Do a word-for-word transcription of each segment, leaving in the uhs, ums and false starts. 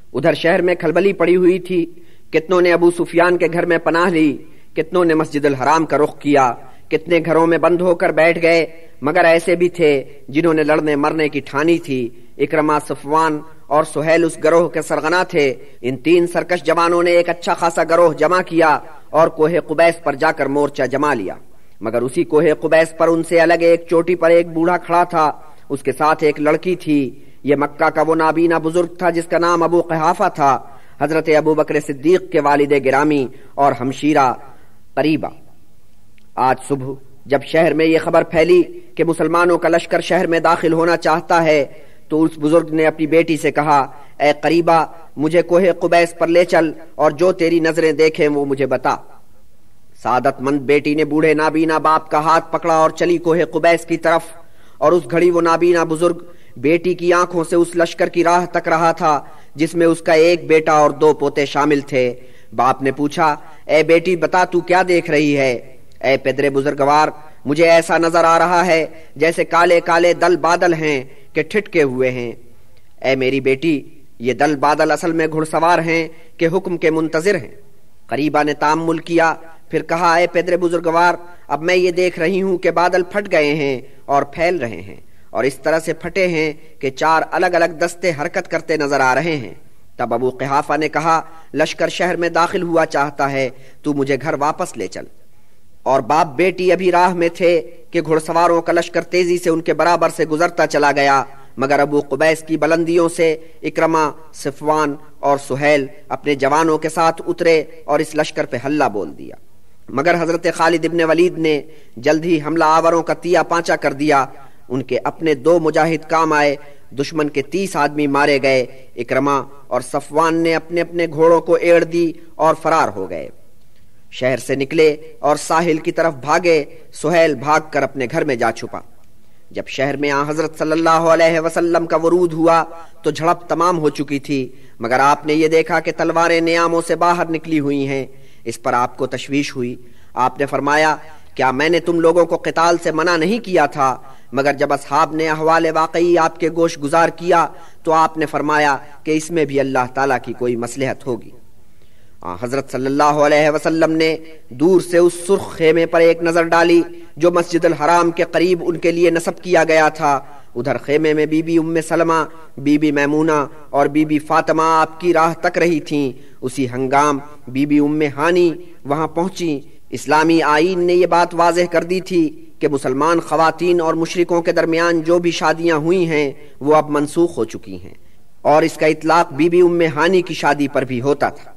ادھر شہر میں کھلبلی پڑی ہوئی تھی، کتنوں نے ابو سفیان کے گھر میں پناہ لی، کتنوں نے مسجد الحرام کا رخ کیا، کتنے گھروں میں بند ہو کر بیٹھ گئے، مگر ایسے بھی تھے جنہوں نے لڑنے مرنے کی ٹھانی تھی۔ اکرمہ، صفوان اور سہیل اس گروہ کے سرغنہ تھے۔ ان تین سرکش جوانوں نے ایک اچھا خاصا گروہ جمع کیا اور کوہ قبیس پر جا کر مورچہ جما لیا، مگر اسی کوہ قبیس پر ان سے الگ ایک چوٹی پر ایک بوڑھا کھڑا تھا، اس کے ساتھ ایک لڑکی تھی۔ یہ مکہ کا وہ نابینا بزرگ تھا جس کا نام ابو قحافہ تھا، حضرت ابو بکر صدیق کے والد گرامی اور ہمشیرہ قریبہ۔ آج صبح جب شہر میں یہ خبر پھیلی کہ مسلمانوں کا لشکر شہر میں داخل ہونا چاہتا ہے تو اس بزرگ نے اپنی بیٹی سے کہا، اے قریبہ، مجھے کوہ قبیس پر لے چل اور جو تیری نظریں دیکھیں وہ مجھے بتا۔ سعادت مند بیٹی نے بوڑھے نابینا باپ کا ہاتھ پکڑا اور چلی کوہ قبیس کی طرف، اور اس گھڑی وہ نابینا بزرگ بیٹی کی آنکھوں سے اس لشکر کی راہ تک رہا تھا جس میں اس کا ایک بیٹا اور دو پوتے شامل تھے۔ باپ نے پوچھا، اے بیٹی بتا تو کیا دیکھ رہی ہے؟ اے پدر بزرگوار، مجھے ایسا نظر آ رہا ہے جیسے کالے کالے دل بادل ہیں کہ ٹھٹکے ہوئے ہیں۔ اے میری بیٹی، یہ دل بادل اصل میں گھڑ سوار ہیں کہ حکم کے منتظر ہیں۔ قریبہ نے تامل کیا، پھر کہا، اے پدر بزرگوار، اب میں یہ دیکھ رہی ہوں کہ بادل پھٹ گئے ہیں اور پھیل رہے ہیں، اور اس طرح سے پھٹے ہیں کہ چار الگ الگ دستے حرکت کرتے نظر آ رہے ہیں۔ تب ابو قحافہ نے کہا، لشکر شہر میں داخل ہوا چاہتا ہے، تو مجھے گھر واپس لے چل۔ اور باپ بیٹی ابھی راہ میں تھے کہ گھڑ سواروں کا لشکر تیزی سے ان کے برابر سے گزرتا چلا گیا، مگر ابو قبیس کی بلندیوں سے اکرمہ، صفوان اور سہیل اپنے جوانوں کے ساتھ اترے اور اس لشکر پہ حلہ بول دیا، مگر حضرت خالد ابن ولید نے جلد ہی حملہ آوروں کا تیا پانچا کر دیا۔ ان کے اپنے دو مجاہد کام آئے، دشمن کے تیس آدمی مارے گئے۔ اکرمہ اور صفوان نے اپنے اپنے گھوڑوں کو ایڑ دی اور فرار ہو گئے، شہر سے نکلے اور ساحل کی طرف بھاگے۔ سہیل بھاگ کر اپنے گھر میں جا چھپا۔ جب شہر میں آن حضرت صلی اللہ علیہ وسلم کا ورود ہوا تو جھڑپ تمام ہو چکی تھی، مگر آپ نے یہ دیکھا کہ تلواریں نیاموں سے باہر نکلی ہوئی ہیں۔ اس پر آپ کو تشویش ہوئی۔ آپ نے فرمایا، کیا میں نے تم لوگوں کو قتال سے منع نہیں کیا تھا؟ مگر جب اصحاب نے احوال واقعی آپ کے گوش گزار کیا تو آپ نے فرمایا کہ اس میں بھی اللہ تعالیٰ کی کوئی مصلحت ہوگی۔ حضرت صلی اللہ علیہ وسلم نے دور سے اس سرخ خیمے پر ایک نظر ڈالی جو مسجد الحرام کے قریب ان کے لیے نصب کیا گیا تھا۔ ادھر خیمے میں بی بی ام سلمہ، بی بی میمونہ اور بی بی فاطمہ آپ کی راہ تک رہی تھیں۔ اسی ہنگام بی بی ام ہانی وہاں پہنچی۔ اسلامی آئین نے یہ بات واضح کر دی تھی کہ مسلمان خواتین اور مشرکوں کے درمیان جو بھی شادیاں ہوئی ہیں وہ اب منسوخ ہو چکی ہیں، اور اس کا اطلاق بی بی ام ہانی کی شادی پر بھی ہوتا تھا۔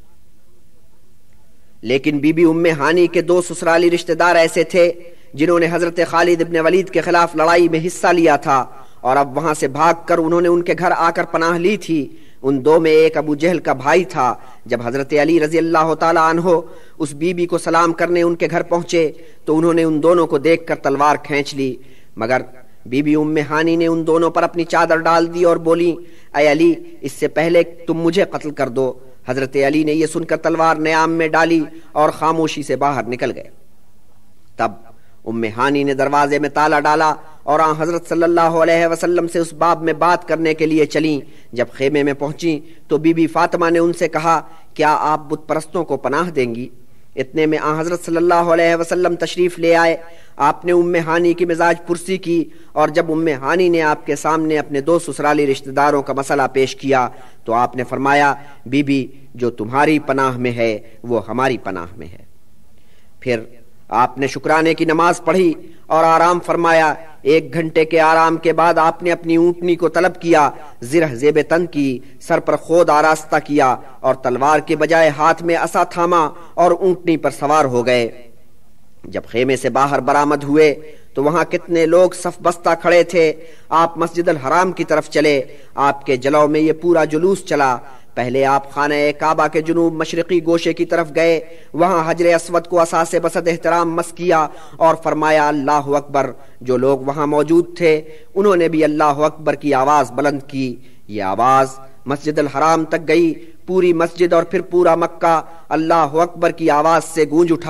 لیکن بی بی ام ہانی کے دو سسرالی رشتہ دار ایسے تھے جنہوں نے حضرت خالد ابن ولید کے خلاف لڑائی میں حصہ لیا تھا، اور اب وہاں سے بھاگ کر انہوں نے ان کے گھر آ کر پناہ لی تھی۔ ان دو میں ایک ابو جہل کا بھائی تھا۔ جب حضرت علی رضی اللہ تعالیٰ عنہ اس بی بی کو سلام کرنے ان کے گھر پہنچے تو انہوں نے ان دونوں کو دیکھ کر تلوار کھینچ لی، مگر بی بی ام ہانی نے ان دونوں پر اپنی چادر ڈال دی اور بولی، اے علی، اس سے پہلے تم مجھے قتل کر دو۔ حضرت علی نے یہ سن کر تلوار نیام میں ڈالی اور خاموشی سے باہر نکل گئے۔ تب ام ہانی نے دروازے میں تالا ڈالا اور آن حضرت صلی اللہ علیہ وسلم سے اس باب میں بات کرنے کے لیے چلیں۔ جب خیمے میں پہنچی تو بی بی فاطمہ نے ان سے کہا، کیا آپ بت پرستوں کو پناہ دیں گی؟ اتنے میں آن حضرت صلی اللہ علیہ وسلم تشریف لے آئے۔ آپ نے ام ہانی کی مزاج پرسی کی، اور جب ام ہانی نے آپ کے سامنے اپنے دو سسرالی رشتہ داروں کا مسئلہ پیش کیا تو آپ نے فرمایا، بی بی، جو تمہاری پناہ میں ہے وہ ہماری پناہ میں ہے۔ پھر آپ نے شکرانے کی نماز پڑھی اور آرام فرمایا۔ ایک گھنٹے کے آرام کے بعد آپ نے اپنی اونٹنی کو طلب کیا، زرہ زیب تن کی، سر پر خود آراستہ کیا اور تلوار کے بجائے ہاتھ میں عصا تھاما اور اونٹنی پر سوار ہو گئے۔ جب خیمے سے باہر برآمد ہوئے تو وہاں کتنے لوگ صف بستہ کھڑے تھے۔ آپ مسجد الحرام کی طرف چلے۔ آپ کے جلو میں یہ پورا جلوس چلا۔ پہلے آپ خانہ کعبہ کے جنوب مشرقی گوشے کی طرف گئے، وہاں حجر اسود کو عصا سے بسد احترام مس کیا اور فرمایا، اللہ اکبر۔ جو لوگ وہاں موجود تھے انہوں نے بھی اللہ اکبر کی آواز بلند کی۔ یہ آواز مسجد الحرام تک گئی۔ پوری مسجد اور پھر پورا مکہ اللہ اکبر کی آواز سے گونج اٹھا۔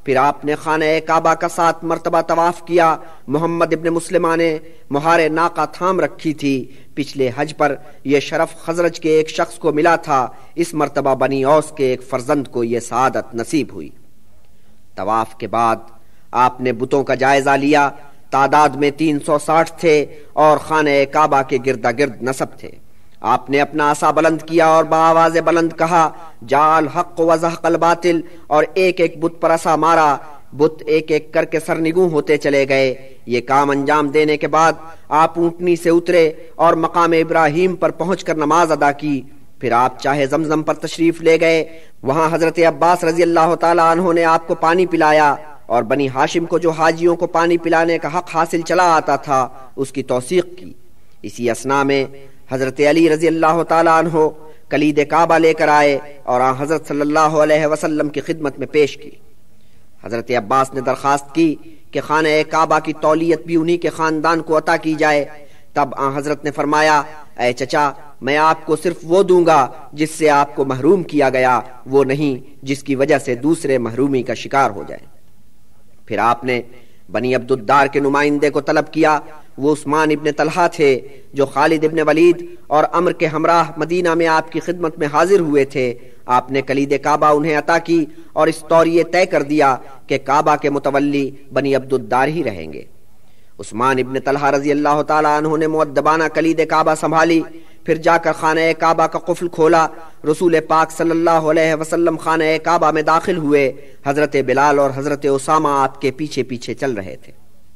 پھر آپ نے خانہ کعبہ کا سات مرتبہ طواف کیا۔ محمد ابن مسلمہ نے مہار ناقہ تھام رکھی تھی۔ پچھلے حج پر یہ شرف خزرج کے ایک شخص کو ملا تھا، اس مرتبہ بنی اوس کے ایک فرزند کو یہ سعادت نصیب ہوئی۔ طواف کے بعد آپ نے بتوں کا جائزہ لیا، تعداد میں تین سو ساٹھ تھے اور خانہ کعبہ کے گردا گرد نصب تھے۔ آپ نے اپنا عصا بلند کیا اور بآواز بلند کہا، جاء الحق وزهق الباطل، اور ایک ایک بت پر عصا مارا، بت ایک ایک کر کے سرنگوں ہوتے چلے گئے۔ یہ کام انجام دینے کے بعد آپ اونٹنی سے اترے اور مقام ابراہیم پر پہنچ کر نماز ادا کی۔ پھر آپ چاہے زمزم پر تشریف لے گئے، وہاں حضرت عباس رضی اللہ تعالی عنہ نے آپ کو پانی پلایا اور بنی ہاشم کو جو حاجیوں کو پانی پلانے کا حق حاصل چلا آتا تھا اس کی توثیق کی۔ اسی اثنا میں حضرت علی رضی اللہ تعالی عنہ کلید کعبہ لے کر آئے اور آن حضرت صلی اللہ علیہ وسلم کی خدمت میں پیش کی۔ حضرت عباس نے درخواست کی کہ خانہ کعبہ کی تولیت بھی انہی کے خاندان کو عطا کی جائے۔ تب آن حضرت نے فرمایا، اے چچا، میں آپ کو صرف وہ دوں گا جس سے آپ کو محروم کیا گیا، وہ نہیں جس کی وجہ سے دوسرے محرومی کا شکار ہو جائے۔ پھر آپ نے بنی عبد الدار کے نمائندے کو طلب کیا، وہ عثمان ابن طلحہ تھے جو خالد ابن ولید اور عمر کے ہمراہ مدینہ میں آپ کی خدمت میں حاضر ہوئے تھے۔ آپ نے کلید کعبہ انہیں عطا کی اور اس طور یہ طے کر دیا کہ کعبہ کے متولی بنی عبد الدار ہی رہیں گے۔ عثمان ابن طلحہ رضی اللہ تعالی عنہ نے مؤدبانہ کلید کعبہ سنبھالی، پھر جا کر خانہ کعبہ کا قفل کھولا۔ رسول پاک صلی اللہ علیہ وسلم خانہ کعبہ میں داخل ہوئے، حضرت بلال اور حضرت اسامہ آپ کے پیچھے پیچھے چل رہے تھے۔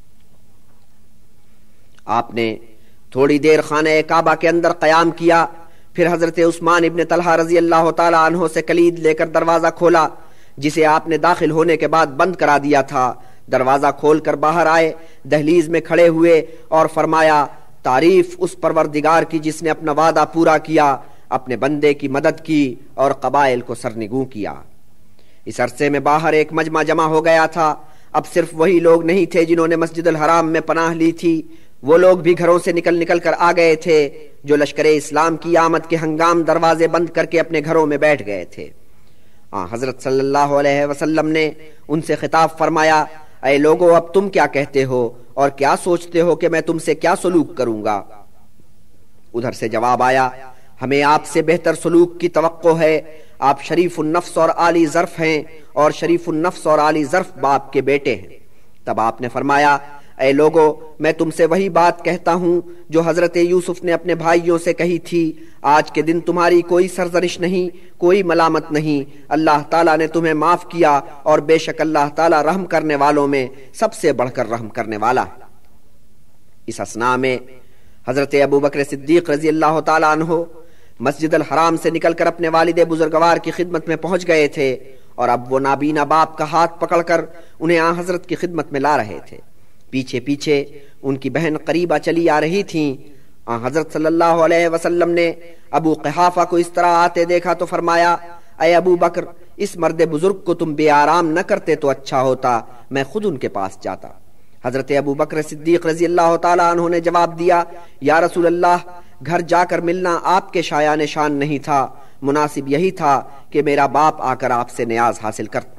آپ نے تھوڑی دیر خانہ کعبہ کے اندر قیام کیا، پھر حضرت عثمان ابن طلحہ رضی اللہ تعالی عنہ سے کلید لے کر دروازہ کھولا جسے آپ نے داخل ہونے کے بعد بند کرا دیا تھا۔ دروازہ کھول کر باہر آئے، دہلیز میں کھڑے ہوئے اور فرمایا، تعریف اس پروردگار کی جس نے اپنا وعدہ پورا کیا، اپنے بندے کی مدد کی اور قبائل کو سرنگوں کیا۔ اس عرصے میں باہر ایک مجمع جمع ہو گیا تھا۔ اب صرف وہی لوگ نہیں تھے جنہوں نے مسجد الحرام میں پناہ لی تھی، وہ لوگ بھی گھروں سے نکل نکل کر آ گئے تھے جو لشکر اسلام کی آمد کے ہنگام دروازے بند کر کے اپنے گھروں میں بیٹھ گئے تھے۔ آن حضرت صلی اللہ علیہ وسلم نے ان سے خطاب فرمایا، اے لوگو، اب تم کیا کہتے ہو اور کیا سوچتے ہو کہ میں تم سے کیا سلوک کروں گا؟ ادھر سے جواب آیا، ہمیں آپ سے بہتر سلوک کی توقع ہے۔ آپ شریف النفس اور عالی ظرف ہیں، اور شریف النفس اور عالی ظرف باپ کے بیٹے ہیں۔ تب آپ نے فرمایا، اے لوگو، میں تم سے وہی بات کہتا ہوں جو حضرت یوسف نے اپنے بھائیوں سے کہی تھی، آج کے دن تمہاری کوئی سرزنش نہیں، کوئی ملامت نہیں، اللہ تعالیٰ نے تمہیں معاف کیا، اور بے شک اللہ تعالیٰ رحم کرنے والوں میں سب سے بڑھ کر رحم کرنے والا ہے۔ اس اثناء میں حضرت ابو بکر صدیق رضی اللہ تعالیٰ عنہ مسجد الحرام سے نکل کر اپنے والد بزرگوار کی خدمت میں پہنچ گئے تھے، اور اب وہ نابینا باپ کا ہاتھ پکڑ کر انہیں آن حضرت کی خدمت میں لا رہے تھے۔ پیچھے پیچھے ان کی بہن قریبہ چلی آ رہی تھیں۔ آن حضرت صلی اللہ علیہ وسلم نے ابو قحافہ کو اس طرح آتے دیکھا تو فرمایا، اے ابو بکر، اس مرد بزرگ کو تم بے آرام نہ کرتے تو اچھا ہوتا، میں خود ان کے پاس جاتا۔ حضرت ابو بکر صدیق رضی اللہ تعالی عنہ نے جواب دیا، یا رسول اللہ، گھر جا کر ملنا آپ کے شایان شان نہیں تھا، مناسب یہی تھا کہ میرا باپ آ کر آپ سے نیاز حاصل کرتا۔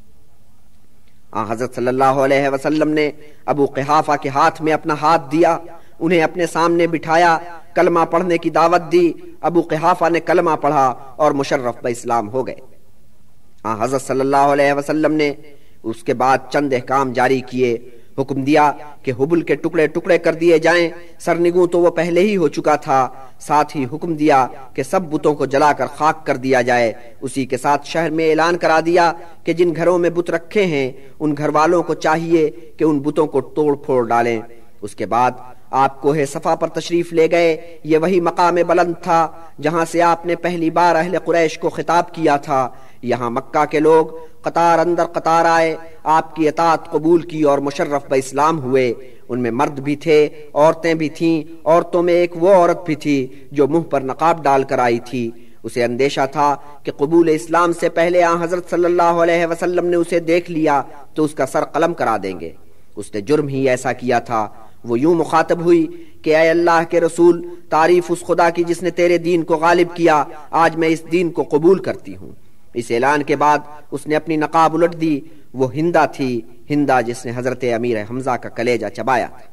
آن حضرت صلی اللہ علیہ وسلم نے ابو قحافہ کے ہاتھ میں اپنا ہاتھ دیا، انہیں اپنے سامنے بٹھایا، کلمہ پڑھنے کی دعوت دی۔ ابو قحافہ نے کلمہ پڑھا اور مشرف بہ اسلام ہو گئے۔ آن حضرت صلی اللہ علیہ وسلم نے اس کے بعد چند احکام جاری کیے۔ حکم دیا کہ حبل کے ٹکڑے ٹکڑے کر دیے جائیں، سرنگوں تو وہ پہلے ہی ہو چکا تھا۔ ساتھ ہی حکم دیا کہ سب بتوں کو جلا کر خاک کر دیا جائے۔ اسی کے ساتھ شہر میں اعلان کرا دیا کہ جن گھروں میں بت رکھے ہیں ان گھر والوں کو چاہیے کہ ان بتوں کو توڑ پھوڑ ڈالیں۔ اس کے بعد آپ کوہ صفا پر تشریف لے گئے۔ یہ وہی مقام بلند تھا جہاں سے آپ نے پہلی بار اہل قریش کو خطاب کیا تھا۔ یہاں مکہ کے لوگ قطار اندر قطار آئے، آپ کی اطاعت قبول کی اور مشرف بہ اسلام ہوئے۔ ان میں مرد بھی تھے، عورتیں بھی تھیں۔ عورتوں میں ایک وہ عورت بھی تھی جو منہ پر نقاب ڈال کر آئی تھی۔ اسے اندیشہ تھا کہ قبول اسلام سے پہلے آن حضرت صلی اللہ علیہ وسلم نے اسے دیکھ لیا تو اس کا سر قلم کرا دیں گے۔ اس نے جرم ہی ایسا کیا تھا۔ وہ یوں مخاطب ہوئی کہ اے اللہ کے رسول، تعریف اس خدا کی جس نے تیرے دین کو غالب کیا، آج میں اس دین کو قبول کرتی ہوں۔ اس اعلان کے بعد اس نے اپنی نقاب الٹ دی، وہ ہندا تھی، ہندا جس نے حضرت امیر حمزہ کا کلیجہ چبایا تھا۔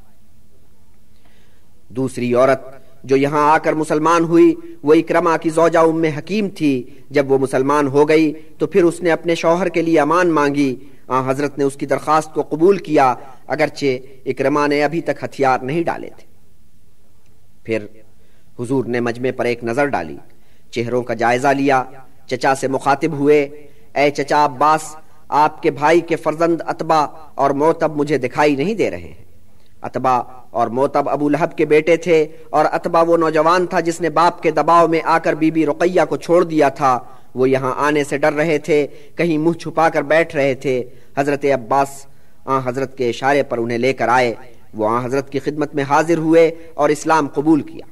دوسری عورت جو یہاں آ کر مسلمان ہوئی وہ اکرمہ کی زوجہ ام حکیم تھی۔ جب وہ مسلمان ہو گئی تو پھر اس نے اپنے شوہر کے لیے امان مانگی۔ آن حضرت نے اس کی درخواست کو قبول کیا، اگرچہ اکرمہ نے ابھی تک ہتھیار نہیں ڈالے تھے۔ پھر حضور نے مجمع پر ایک نظر ڈالی، چہروں کا جائزہ لیا، چچا سے مخاطب ہوئے، اے چچا عباس، آپ کے بھائی کے فرزند عتبہ اور موتب مجھے دکھائی نہیں دے رہے ہیں۔ عتبہ اور موتب ابو لہب کے بیٹے تھے، اور عتبہ وہ نوجوان تھا جس نے باپ کے دباؤ میں آ کر بی بی رقیہ کو چھوڑ دیا تھا۔ وہ یہاں آنے سے ڈر رہے تھے، کہیں منہ چھپا کر بیٹھ رہے تھے۔ حضرت عباس آن حضرت کے اشارے پر انہیں لے کر آئے۔ وہ آن حضرت کی خدمت میں حاضر ہوئے اور اسلام قبول کیا۔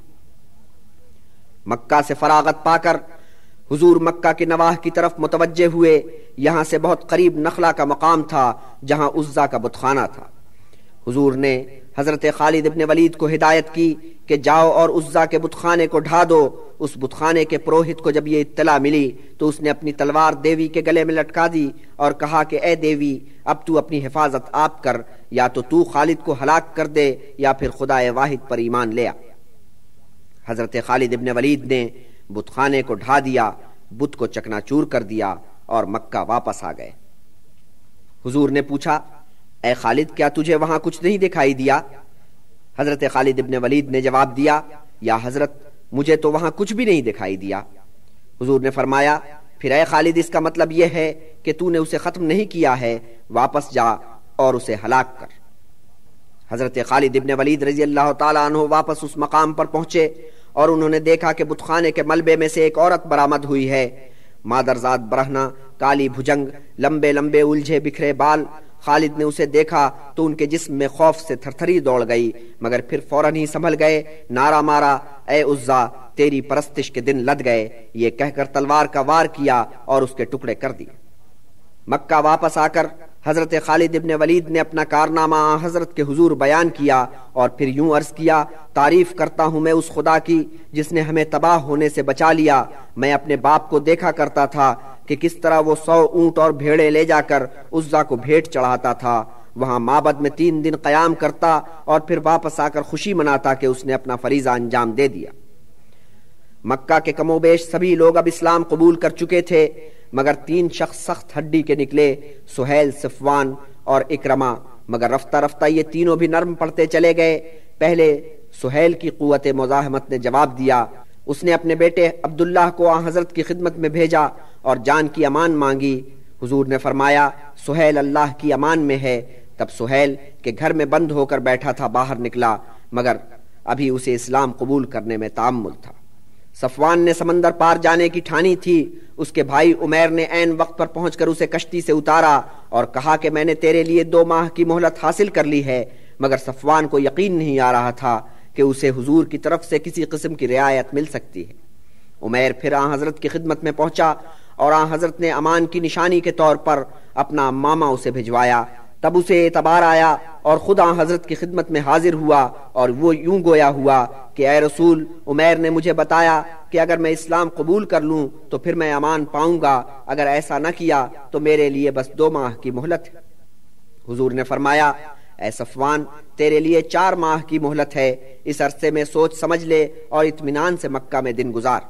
مکہ سے فراغت پا کر حضور مکہ کے نواح کی طرف متوجہ ہوئے۔ یہاں سے بہت قریب نخلا کا مقام تھا جہاں عزا کا بت خانہ تھا۔ حضور نے حضرت خالد ابن ولید کو ہدایت کی کہ جاؤ اور عزا کے بت خانے کو ڈھا دو۔ اس بت خانے کے پروہت کو جب یہ اطلاع ملی تو اس نے اپنی تلوار دیوی کے گلے میں لٹکا دی اور کہا کہ اے دیوی، اب تو اپنی حفاظت آپ کر، یا تو تو خالد کو ہلاک کر دے یا پھر خدا واحد پر ایمان لے آ۔ حضرت خالد ابن ولید نے بت خانے کو ڈھا دیا، بت کو چکنا چور کر دیا اور مکہ واپس آ گئے۔ حضور نے پوچھا، اے خالد، کیا تجھے وہاں کچھ نہیں دکھائی دیا؟ حضرت خالد ابن ولید نے جواب دیا، یا حضرت، مجھے تو وہاں کچھ بھی نہیں دکھائی دیا۔ حضور نے فرمایا، پھر اے خالد، اس کا مطلب یہ ہے کہ تو نے اسے ختم نہیں کیا ہے، واپس جا اور اسے ہلاک کر۔ حضرت خالد ابن ولید رضی اللہ تعالیٰ عنہ واپس اس مقام پر پہنچے اور انہوں نے دیکھا کہ بت خانے کے ملبے میں سے ایک عورت برآمد ہوئی ہے، مادرزاد برہنہ، کالی بھجنگ، لمبے لمبے الجھے بکھرے بال۔ خالد نے اسے دیکھا تو ان کے جسم میں خوف سے تھرتھری دوڑ گئی، مگر پھر فوراً ہی سنبھل گئے، نعرہ مارا، اے عزا، تیری پرستش کے دن لد گئے، یہ کہہ کر تلوار کا وار کیا اور اس کے ٹکڑے کر دیے۔ مکہ واپس آ کر حضرت خالد ابن ولید نے اپنا کارنامہ حضرت کے حضور بیان کیا اور پھر یوں عرض کیا، تعریف کرتا ہوں میں اس خدا کی جس نے ہمیں تباہ ہونے سے بچا لیا۔ میں اپنے باپ کو دیکھا کرتا تھا کہ کس طرح وہ سو اونٹ اور بھیڑے لے جا کر عزا کو بھیٹ چڑھاتا تھا، وہاں معبد میں تین دن قیام کرتا اور پھر واپس آ کر خوشی مناتا کہ اس نے اپنا فریضہ انجام دے دیا۔ مکہ کے کم و بیش سبھی لوگ اب اسلام قبول کر چکے تھے، مگر تین شخص سخت ہڈی کے نکلے، سہیل، صفوان اور اکرمہ، مگر رفتہ رفتہ یہ تینوں بھی نرم پڑتے چلے گئے۔ پہلے سہیل کی قوت مزاحمت نے جواب دیا، اس نے اپنے بیٹے عبداللہ کو آن حضرت کی خدمت میں بھیجا اور جان کی امان مانگی۔ حضور نے فرمایا، سہیل اللہ کی امان میں ہے۔ تب سہیل کے گھر میں بند ہو کر بیٹھا تھا باہر نکلا، مگر ابھی اسے اسلام قبول کرنے میں تامل تھا۔ صفوان نے سمندر پار جانے کی ٹھانی تھی، اس کے بھائی عمیر نے عین وقت پر پہنچ کر اسے کشتی سے اتارا اور کہا کہ میں نے تیرے لیے دو ماہ کی مہلت حاصل کر لی ہے، مگر صفوان کو یقین نہیں آ رہا تھا کہ اسے حضور کی طرف سے کسی قسم کی رعایت مل سکتی ہے۔ عمیر پھر آن حضرت کی خدمت میں پہنچا اور آن حضرت نے امان کی نشانی کے طور پر اپنا ماما اسے بھجوایا۔ تب اسے اعتبار آیا اور خود آن حضرت کی خدمت میں حاضر ہوا اور وہ یوں گویا ہوا کہ اے رسول، عمیر نے مجھے بتایا کہ اگر میں اسلام قبول کر لوں تو پھر میں امان پاؤں گا، اگر ایسا نہ کیا تو میرے لیے بس دو ماہ کی مہلت ہے۔ حضور نے فرمایا، اے صفوان، تیرے لیے چار ماہ کی مہلت ہے، اس عرصے میں سوچ سمجھ لے اور اطمینان سے مکہ میں دن گزار۔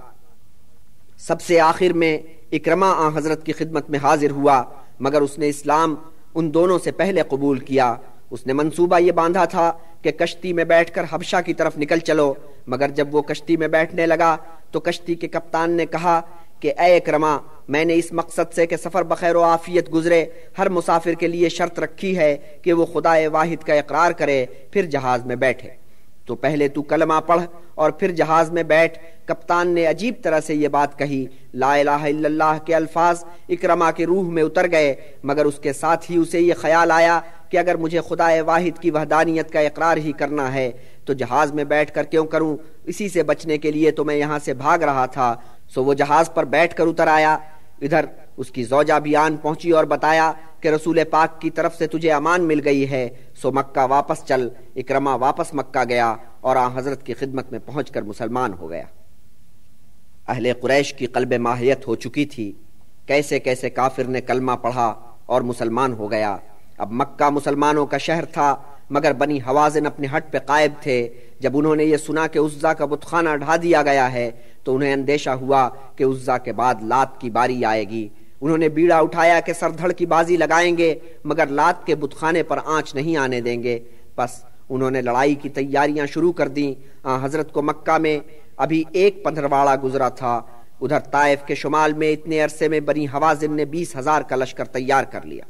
سب سے آخر میں اکرمہ آن حضرت کی خدمت میں حاضر ہوا، مگر اس نے اسلام ان دونوں سے پہلے قبول کیا۔ اس نے منصوبہ یہ باندھا تھا کہ کشتی میں بیٹھ کر حبشہ کی طرف نکل چلو، مگر جب وہ کشتی میں بیٹھنے لگا تو کشتی کے کپتان نے کہا کہ اے اکرمہ، میں نے اس مقصد سے کہ سفر بخیر و عافیت گزرے ہر مسافر کے لیے شرط رکھی ہے کہ وہ خدا واحد کا اقرار کرے پھر جہاز میں بیٹھے، تو پہلے تو کلمہ پڑھ اور پھر جہاز میں بیٹھ۔ کپتان نے عجیب طرح سے یہ بات کہی، لا الہ الا اللہ کے الفاظ اکرمہ کے روح میں اتر گئے، مگر اس کے ساتھ ہی اسے یہ خیال آیا کہ اگر مجھے خدا واحد کی وحدانیت کا اقرار ہی کرنا ہے تو جہاز میں بیٹھ کر کیوں کروں، اسی سے بچنے کے لیے تو میں یہاں سے بھاگ رہا تھا۔ سو وہ جہاز پر بیٹھ کر اتر آیا۔ ادھر اس کی زوجہ بھی آن پہنچی اور بتایا کہ رسول پاک کی طرف سے تجھے امان مل گئی ہے، سو مکہ واپس چل۔ اکرمہ واپس مکہ گیا اور آن حضرت کی خدمت میں پہنچ کر مسلمان ہو گیا۔ اہل قریش کی قلب ماہیت ہو چکی تھی، کیسے کیسے کافر نے کلمہ پڑھا اور مسلمان ہو گیا۔ اب مکہ مسلمانوں کا شہر تھا، مگر بنی حوازن اپنے ہٹ پہ قائب تھے۔ جب انہوں نے یہ سنا کہ عزا کا بت خانہ ڈھا دیا گیا ہے تو انہیں اندیشہ ہوا کہ عزا کے بعد لات کی باری آئے گی۔ انہوں نے بیڑا اٹھایا کہ سر دھڑ کی بازی لگائیں گے مگر لات کے بت خانے پر آنچ نہیں آنے دیں گے۔ بس انہوں نے لڑائی کی تیاریاں شروع کر دیں۔ حضرت کو مکہ میں ابھی ایک پندرواڑا گزرا تھا، ادھر طائف کے شمال میں اتنے عرصے میں بنی حوازن نے بیس ہزار کا لشکر تیار کر لیا۔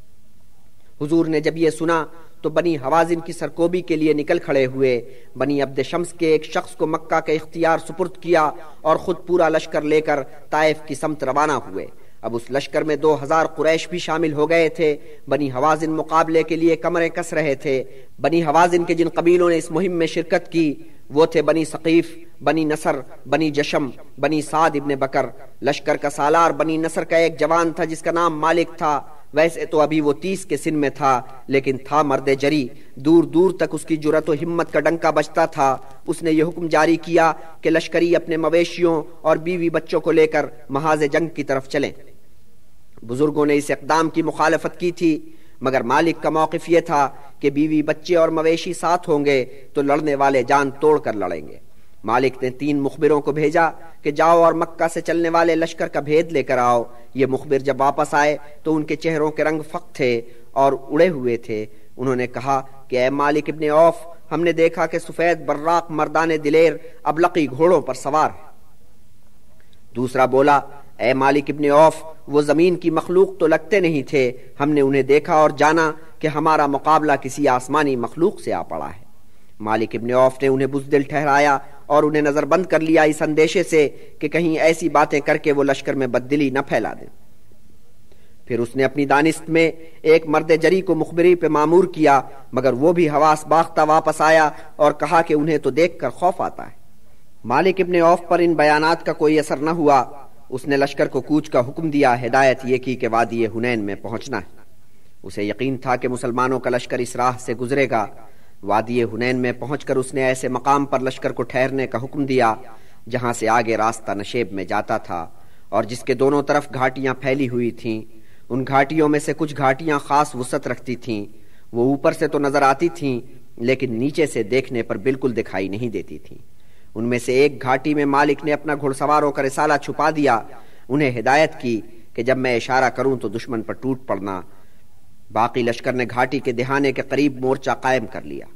حضور نے جب یہ سنا تو بنی حوازن کی سرکوبی کے لیے نکل کھڑے ہوئے۔ بنی عبد شمس کے ایک شخص کو مکہ کے اختیار سپرد کیا اور خود پورا لشکر لے کر طائف کی سمت روانہ ہوئے۔ اب اس لشکر میں دو ہزار قریش بھی شامل ہو گئے تھے۔ بنی حوازن مقابلے کے لیے کمریں کس رہے تھے۔ بنی حوازن کے جن قبیلوں نے اس مہم میں شرکت کی وہ تھے بنی ثقیف، بنی نصر، بنی جشم، بنی سعد ابن بکر۔ لشکر کا سالار بنی نصر کا ایک جوان تھا جس کا نام مالک تھا۔ ویسے تو ابھی وہ تیس کے سن میں تھا لیکن تھا مرد جری، دور دور تک اس کی جرأت و ہمت کا ڈنکا بجتا تھا۔ اس نے یہ حکم جاری کیا کہ لشکری اپنے مویشیوں اور بیوی بچوں کو لے کر محاذ جنگ کی طرف چلیں۔ بزرگوں نے اس اقدام کی مخالفت کی تھی مگر مالک کا موقف یہ تھا کہ بیوی بچے اور مویشی ساتھ ہوں گے تو لڑنے والے جان توڑ کر لڑیں گے۔ مالک نے تین مخبروں کو بھیجا کہ جاؤ اور مکہ سے چلنے والے لشکر کا بھید لے کر آؤ۔ یہ مخبر جب واپس آئے تو ان کے چہروں کے رنگ فق تھے اور اڑے ہوئے تھے۔ انہوں نے کہا کہ اے مالک ابن عوف، ہم نے دیکھا کہ سفید براق مردان دلیر ابلقی گھوڑوں پر سوار ہے۔ دوسرا بولا، اے مالک ابن عوف، وہ زمین کی مخلوق تو لگتے نہیں تھے، ہم نے انہیں دیکھا اور جانا کہ ہمارا مقابلہ کسی آسمانی مخلوق سے آ پڑا ہے۔ مالک ابن عوف نے انہیں بزدل ٹھہرایا اور انہیں نظر بند کر لیا اس اندیشے سے کہ کہیں ایسی باتیں کر کے وہ لشکر میں بددلی نہ پھیلا دیں۔ پھر اس نے اپنی دانست میں ایک مرد جری کو مخبری پہ مامور کیا مگر وہ بھی حواس باختہ واپس آیا اور کہا کہ انہیں تو دیکھ کر خوف آتا ہے۔ مالک ابن عوف پر ان بیانات کا کوئی اثر نہ ہوا۔ اس نے لشکر کو کوچ کا حکم دیا، ہدایت یہ کی کہ وادی حنین میں پہنچنا ہے۔ اسے یقین تھا کہ مسلمانوں کا لشکر اس راہ سے گزرے گا۔ وادی حنین میں پہنچ کر اس نے ایسے مقام پر لشکر کو ٹھہرنے کا حکم دیا جہاں سے آگے راستہ نشیب میں جاتا تھا اور جس کے دونوں طرف گھاٹیاں پھیلی ہوئی تھیں۔ ان گھاٹیوں میں سے کچھ گھاٹیاں خاص وسعت رکھتی تھیں، وہ اوپر سے تو نظر آتی تھیں لیکن نیچے سے دیکھنے پر بالکل دکھائی نہیں دیتی تھیں۔ ان میں سے ایک گھاٹی میں مالک نے اپنا گھڑ سواروں کا رسالہ چھپا دیا، انہیں ہدایت کی کہ جب میں اشارہ کروں تو دشمن پر ٹوٹ پڑنا۔ باقی لشکر نے گھاٹی کے دہانے کے قریب مورچہ قائم کر لیا۔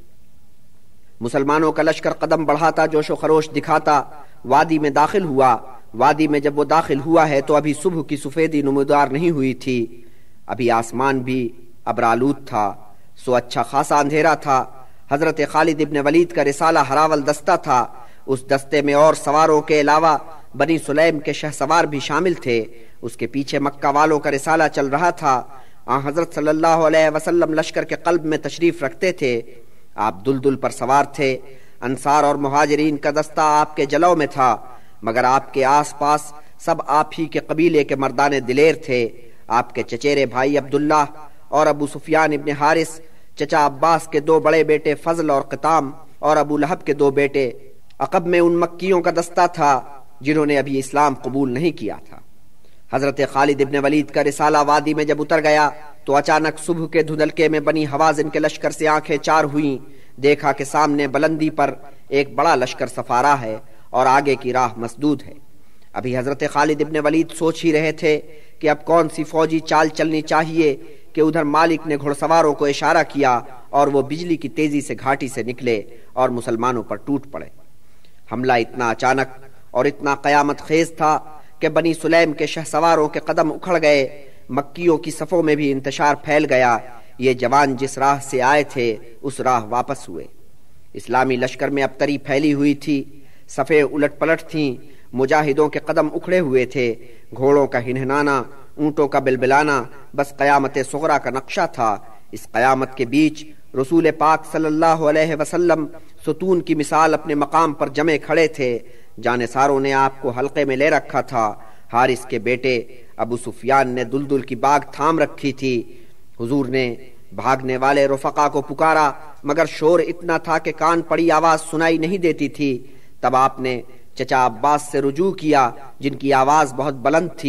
مسلمانوں کا لشکر قدم بڑھاتا، جوش و خروش دکھاتا وادی میں داخل ہوا۔ وادی میں جب وہ داخل ہوا ہے تو ابھی صبح کی سفیدی نمودار نہیں ہوئی تھی، ابھی آسمان بھی ابرآلود تھا، سو اچھا خاصا اندھیرا تھا۔ حضرت خالد ابن ولید کا رسالہ ہراول دستہ تھا، اس دستے میں اور سواروں کے علاوہ بنی سلیم کے شہ سوار بھی شامل تھے۔ اس کے پیچھے مکہ والوں کا رسالہ چل رہا تھا۔ آن حضرت صلی اللہ علیہ وسلم لشکر کے قلب میں تشریف رکھتے تھے، آپ دلدل پر سوار تھے۔ انصار اور مہاجرین کا دستہ آپ کے جلو میں تھا مگر آپ کے آس پاس سب آپ ہی کے قبیلے کے مردان دلیر تھے۔ آپ کے چچیرے بھائی عبداللہ اور ابو سفیان ابن حارث، چچا عباس کے دو بڑے بیٹے فضل اور قطام اور ابو لہب کے دو بیٹے۔ عقب میں ان مکیوں کا دستہ تھا جنہوں نے ابھی اسلام قبول نہیں کیا تھا۔ حضرت خالد ابن ولید کا رسالہ وادی میں جب اتر گیا تو اچانک صبح کے دھندلکے میں بنی حوازن کے لشکر سے آنکھیں چار ہوئیں۔ دیکھا کہ سامنے بلندی پر ایک بڑا لشکر سفارا ہے اور آگے کی راہ مسدود ہے۔ ابھی حضرت خالد ابن ولید سوچ ہی رہے تھے کہ اب کون سی فوجی چال چلنی چاہیے کہ ادھر مالک نے گھڑ سواروں کو اشارہ کیا اور وہ بجلی کی تیزی سے گھاٹی سے نکلے اور مسلمانوں پر ٹوٹ پڑے۔ حملہ اتنا اچانک اور اتنا قیامت خیز تھا کہ بنی سلیم کے شہ سواروں کے قدم اکھڑ گئے، مکیوں کی صفوں میں بھی انتشار پھیل گیا۔ یہ جوان جس راہ سے آئے تھے اس راہ واپس ہوئے۔ اسلامی لشکر میں ابتری پھیلی ہوئی تھی، صفیں الٹ پلٹ تھیں، مجاہدوں کے قدم اکھڑے ہوئے تھے، گھوڑوں کا ہنہنانا، اونٹوں کا بلبلانا بس قیامت صغریٰ کا نقشہ تھا۔ اس قیامت کے بیچ رسول پاک صلی اللہ علیہ وسلم ستون کی مثال اپنے مقام پر جمے کھڑے تھے۔ جانثاروں نے آپ کو حلقے میں لے رکھا تھا۔ حارث کے بیٹے ابو سفیان نے دلدل کی باغ تھام رکھی تھی۔ حضور نے بھاگنے والے رفقا کو پکارا مگر شور اتنا تھا کہ کان پڑی آواز سنائی نہیں دیتی تھی۔ تب آپ نے چچا عباس سے رجوع کیا جن کی آواز بہت بلند تھی۔